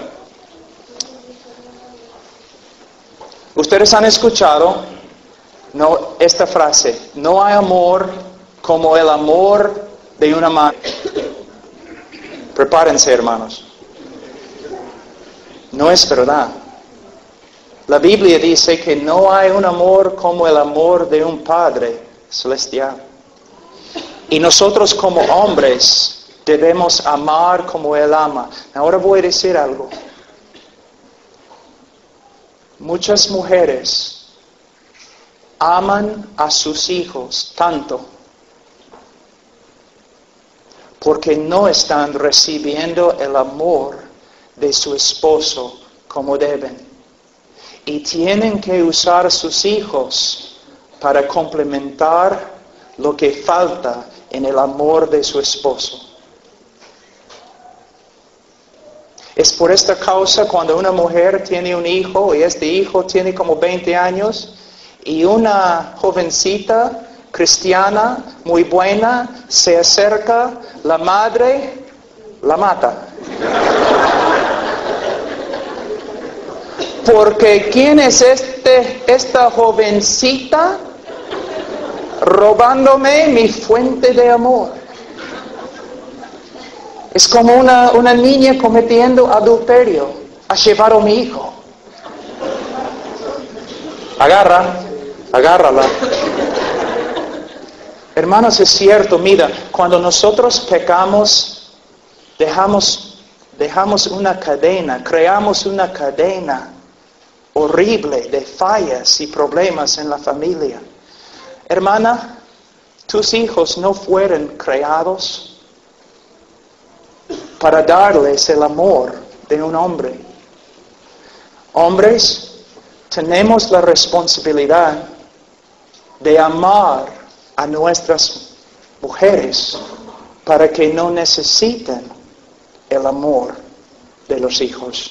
ustedes han escuchado no, esta frase, no hay amor como el amor de una madre. Prepárense, hermanos. No es verdad. La Biblia dice que no hay un amor como el amor de un Padre celestial. Y nosotros como hombres debemos amar como Él ama. Ahora voy a decir algo. Muchas mujeres aman a sus hijos tanto porque no están recibiendo el amor de su esposo como deben. Y tienen que usar sus hijos para complementar lo que falta en el amor de su esposo. Es por esta causa cuando una mujer tiene un hijo y este hijo tiene como veinte años y una jovencita cristiana muy buena se acerca, la madre la mata. Porque ¿quién es este, esta jovencita robándome mi fuente de amor? Es como una, una niña cometiendo adulterio. Ha llevado a mi hijo. Agarra, agárrala. Hermanos, es cierto, mira, cuando nosotros pecamos, dejamos, dejamos una cadena, creamos una cadena horrible de fallas y problemas en la familia. Hermana, tus hijos no fueron creados para darles el amor de un hombre. Hombres, tenemos la responsabilidad de amar a nuestras mujeres para que no necesiten el amor de los hijos.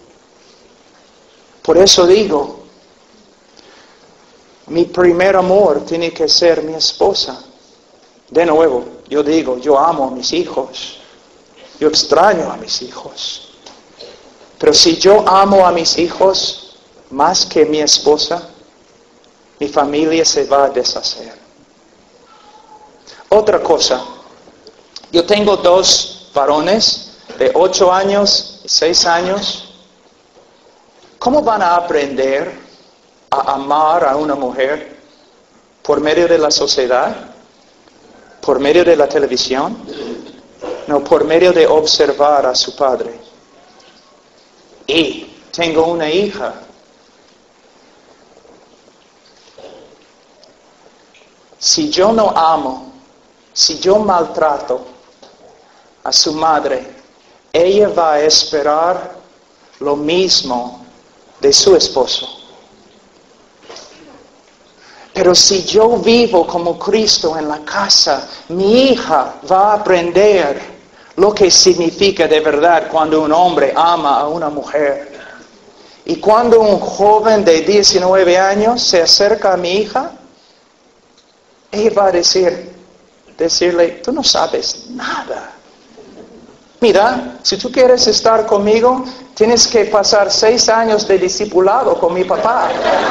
Por eso digo, mi primer amor tiene que ser mi esposa. De nuevo, yo digo, yo amo a mis hijos. Yo extraño a mis hijos. Pero si yo amo a mis hijos más que mi esposa, mi familia se va a deshacer. Otra cosa, yo tengo dos varones de ocho años y seis años. ¿Cómo van a aprender a amar a una mujer? ¿Por medio de la sociedad? ¿Por medio de la televisión? No, por medio de observar a su padre. Y tengo una hija. Si yo no amo, si yo maltrato a su madre, ella va a esperar lo mismo de su esposo. Pero si yo vivo como Cristo en la casa, mi hija va a aprender lo que significa de verdad cuando un hombre ama a una mujer. Y cuando un joven de diecinueve años se acerca a mi hija, ella va a decir, decirle, tú no sabes nada. Mira, si tú quieres estar conmigo, tienes que pasar seis años de discipulado con mi papá.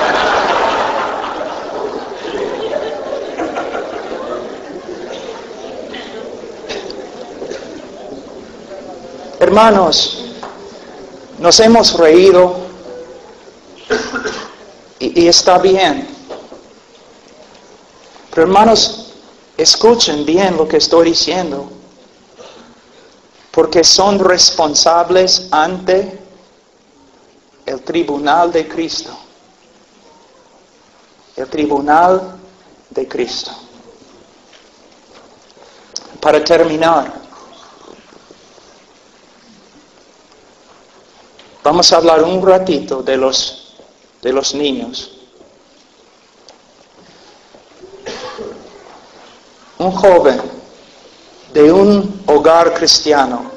Hermanos, nos hemos reído y, y está bien. Pero hermanos, escuchen bien lo que estoy diciendo. Porque son responsables ante el tribunal de Cristo. El tribunal de Cristo. Para terminar, vamos a hablar un ratito de los, de los niños. Un joven de un hogar cristiano,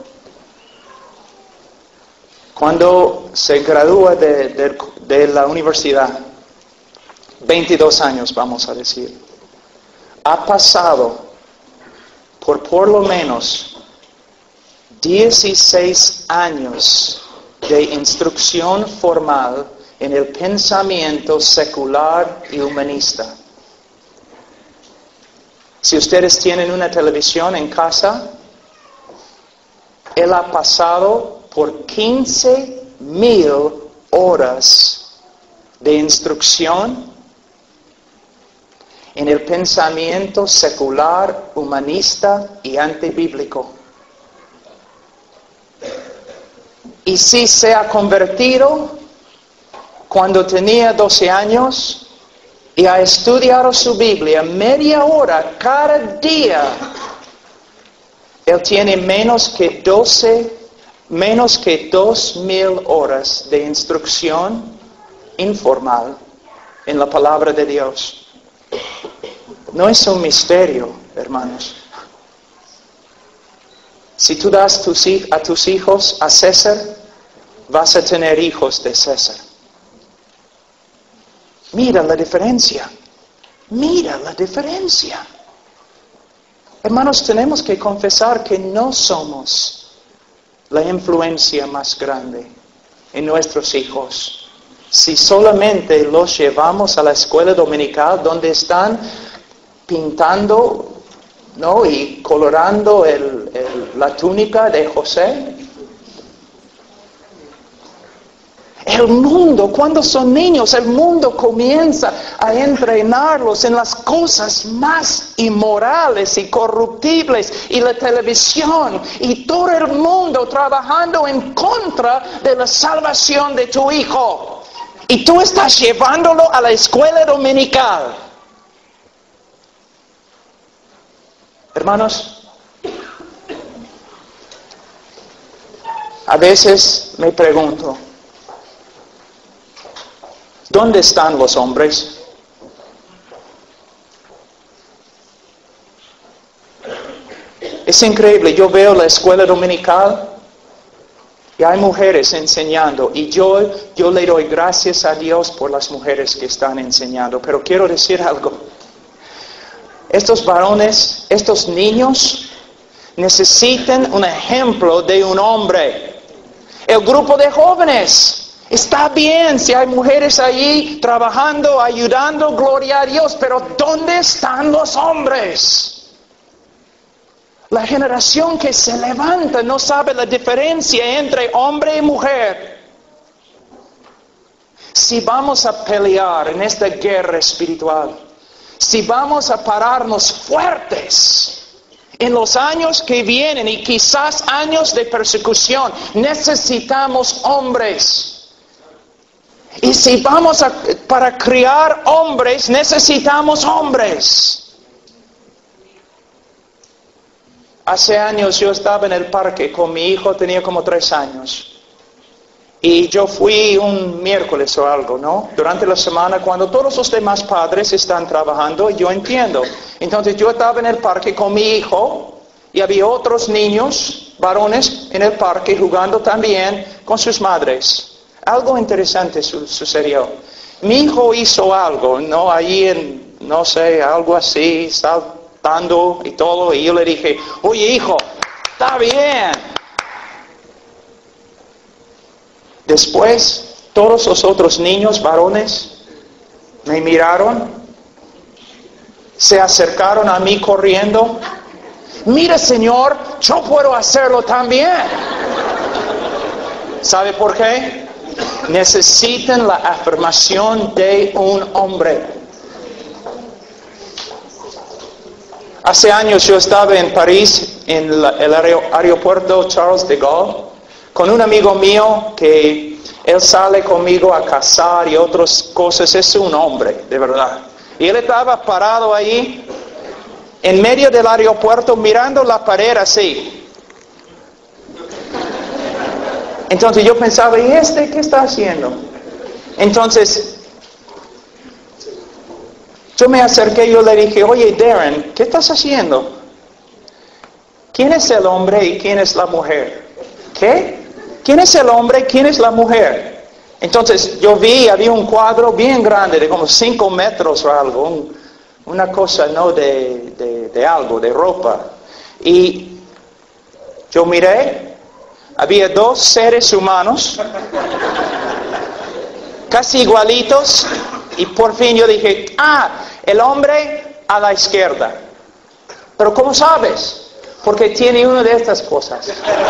cuando se gradúa de, de, de la universidad, veintidós años vamos a decir, ha pasado por por lo menos dieciséis años de instrucción formal en el pensamiento secular y humanista. Si ustedes tienen una televisión en casa, él ha pasado por quince mil horas de instrucción en el pensamiento secular, humanista y antibíblico. Y si se ha convertido cuando tenía doce años, y ha estudiado su Biblia media hora cada día, él tiene menos que doce, menos que dos mil horas de instrucción informal en la palabra de Dios. No es un misterio, hermanos. Si tú das tus, a tus hijos a César vas a tener hijos de César. Mira la diferencia. Mira la diferencia. Hermanos, tenemos que confesar que no somos la influencia más grande en nuestros hijos. Si solamente los llevamos a la escuela dominical donde están pintando, ¿no?, y colorando el, el, la túnica de José. El mundo, cuando son niños, el mundo comienza a entrenarlos en las cosas más inmorales y corruptibles, y la televisión, y todo el mundo trabajando en contra de la salvación de tu hijo. Y tú estás llevándolo a la escuela dominical. Hermanos, a veces me pregunto, ¿dónde están los hombres? Es increíble, yo veo la escuela dominical y hay mujeres enseñando, y yo, yo le doy gracias a Dios por las mujeres que están enseñando, pero quiero decir algo. Estos varones, estos niños, necesitan un ejemplo de un hombre. El grupo de jóvenes, está bien si hay mujeres allí trabajando, ayudando, gloria a Dios, pero ¿dónde están los hombres? La generación que se levanta no sabe la diferencia entre hombre y mujer. Si vamos a pelear en esta guerra espiritual, si vamos a pararnos fuertes en los años que vienen y quizás años de persecución, necesitamos hombres. Y si vamos a, para criar hombres, necesitamos hombres. Hace años yo estaba en el parque con mi hijo, tenía como tres años. Y yo fui un miércoles o algo, ¿no? Durante la semana, cuando todos los demás padres están trabajando, yo entiendo. Entonces yo estaba en el parque con mi hijo y había otros niños, varones, en el parque jugando también con sus madres. Algo interesante su- sucedió. Mi hijo hizo algo, ¿no? Allí en, no sé, algo así, saltando y todo. Y yo le dije, oye hijo, está bien. Después, todos los otros niños, varones, me miraron, se acercaron a mí corriendo. Mira, Señor, yo puedo hacerlo también. ¿Sabe por qué? Necesitan la afirmación de un hombre. Hace años yo estaba en París, en la, el aeropuerto Charles de Gaulle, con un amigo mío que él sale conmigo a cazar y otras cosas. Es un hombre, de verdad. Y él estaba parado ahí, en medio del aeropuerto, mirando la pared así. Entonces yo pensaba, ¿y este qué está haciendo? Entonces, yo me acerqué y yo le dije, oye Darren, ¿qué estás haciendo? ¿Quién es el hombre y quién es la mujer? ¿Qué? ¿Quién es el hombre? ¿Quién es la mujer? Entonces yo vi, había un cuadro bien grande, de como cinco metros o algo, un, una cosa, ¿no? De, de, de algo, de ropa. Y yo miré, había dos seres humanos, casi igualitos, y por fin yo dije, ah, el hombre a la izquierda. Pero ¿cómo sabes? Porque tiene una de estas cosas.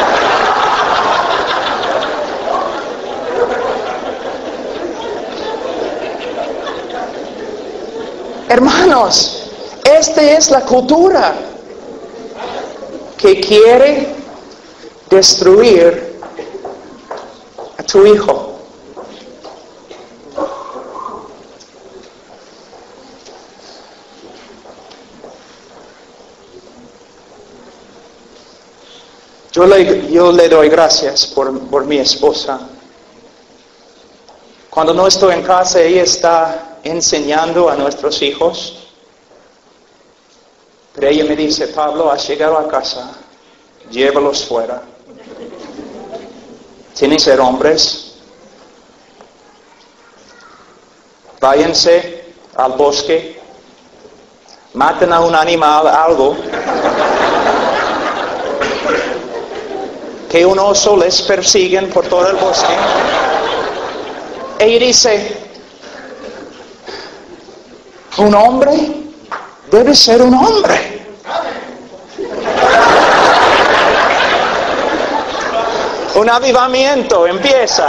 Hermanos, esta es la cultura que quiere destruir a tu hijo. Yo le, yo le doy gracias por, por mi esposa. Cuando no estoy en casa, ella está enseñando a nuestros hijos. Pero ella me dice, Pablo, has llegado a casa, llévalos fuera. Tienen que ser hombres. Váyanse al bosque, maten a un animal, algo, que un oso les persiguen por todo el bosque. Y dice, un hombre debe ser un hombre. Un avivamiento empieza.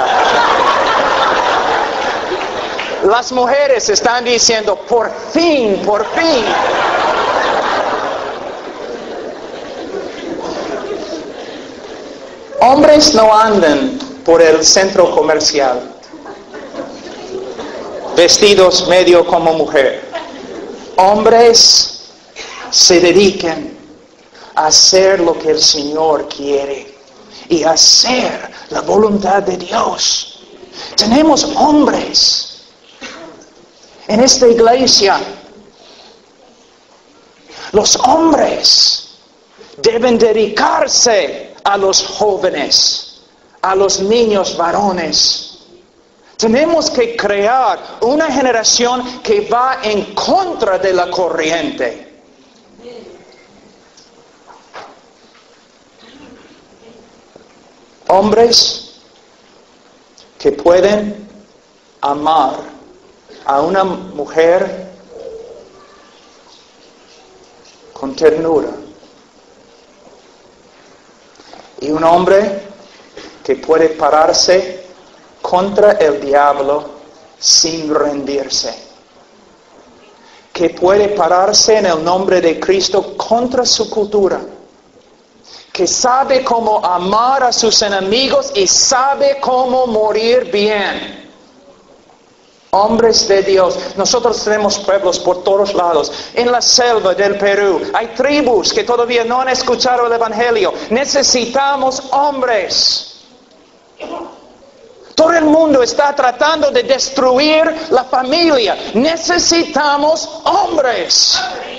Las mujeres están diciendo, por fin, por fin. Hombres no andan por el centro comercial vestidos medio como mujer. Hombres se dedican a hacer lo que el Señor quiere y hacer la voluntad de Dios. Tenemos hombres en esta iglesia. Los hombres deben dedicarse a los jóvenes, a los niños varones. Tenemos que crear una generación que va en contra de la corriente. Hombres que pueden amar a una mujer con ternura. Y un hombre que puede pararse contra el diablo sin rendirse. Que puede pararse en el nombre de Cristo contra su cultura. Que sabe cómo amar a sus enemigos y sabe cómo morir bien. Hombres de Dios. Nosotros tenemos pueblos por todos lados. En la selva del Perú hay tribus que todavía no han escuchado el Evangelio. Necesitamos hombres. Todo el mundo está tratando de destruir la familia. Necesitamos hombres.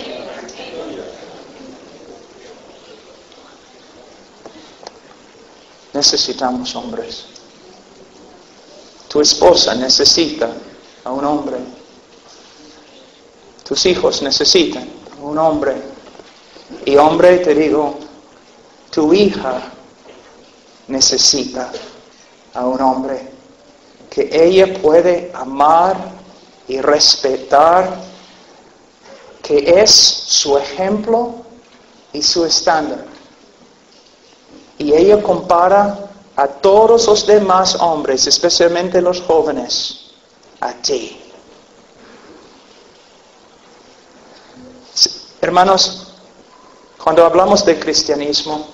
Necesitamos hombres. Tu esposa necesita a un hombre. Tus hijos necesitan a un hombre. Y hombre, te digo, tu hija necesita a un hombre. Que ella puede amar y respetar, que es su ejemplo y su estándar. Y ella compara a todos los demás hombres, especialmente los jóvenes, a ti. Hermanos, cuando hablamos de cristianismo,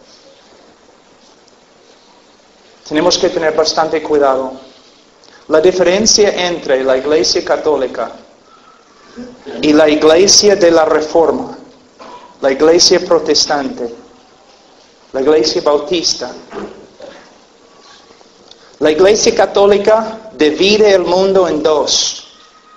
tenemos que tener bastante cuidado. La diferencia entre la Iglesia Católica y la Iglesia de la Reforma, la Iglesia Protestante, la Iglesia Bautista. La Iglesia Católica divide el mundo en dos: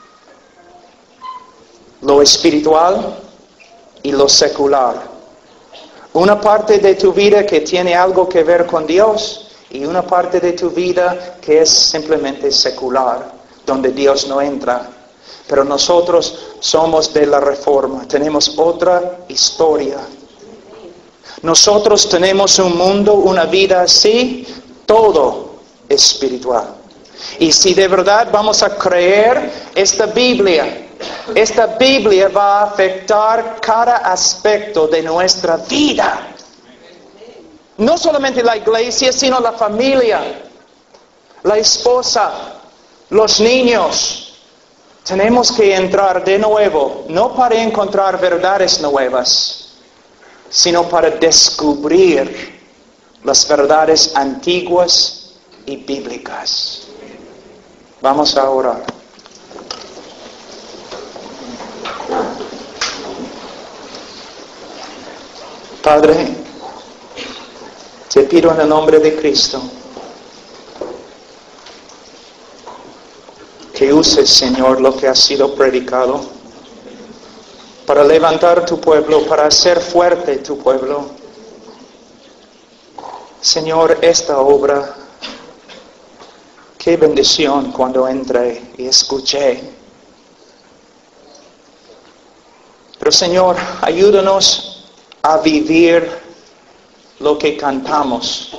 lo espiritual y lo secular. Una parte de tu vida que tiene algo que ver con Dios y una parte de tu vida que es simplemente secular, donde Dios no entra. Pero nosotros somos de la Reforma, tenemos otra historia. Nosotros tenemos un mundo, una vida así, todo espiritual. Y si de verdad vamos a creer esta Biblia, esta Biblia va a afectar cada aspecto de nuestra vida. No solamente la iglesia, sino la familia, la esposa, los niños. Tenemos que entrar de nuevo, no para encontrar verdades nuevas, sino para descubrir las verdades antiguas y bíblicas. Vamos a orar. Padre, te pido en el nombre de Cristo que uses, Señor, lo que ha sido predicado para levantar tu pueblo, para hacer fuerte tu pueblo. Señor, esta obra qué bendición cuando entré y escuché. Pero Señor, ayúdanos a vivir lo que cantamos,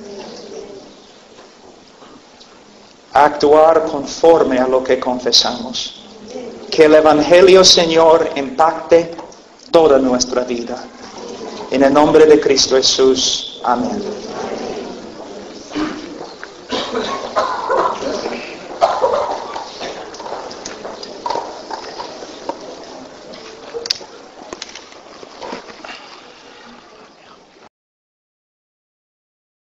a actuar conforme a lo que confesamos. Que el Evangelio, Señor, impacte toda nuestra vida. En el nombre de Cristo Jesús. Amén.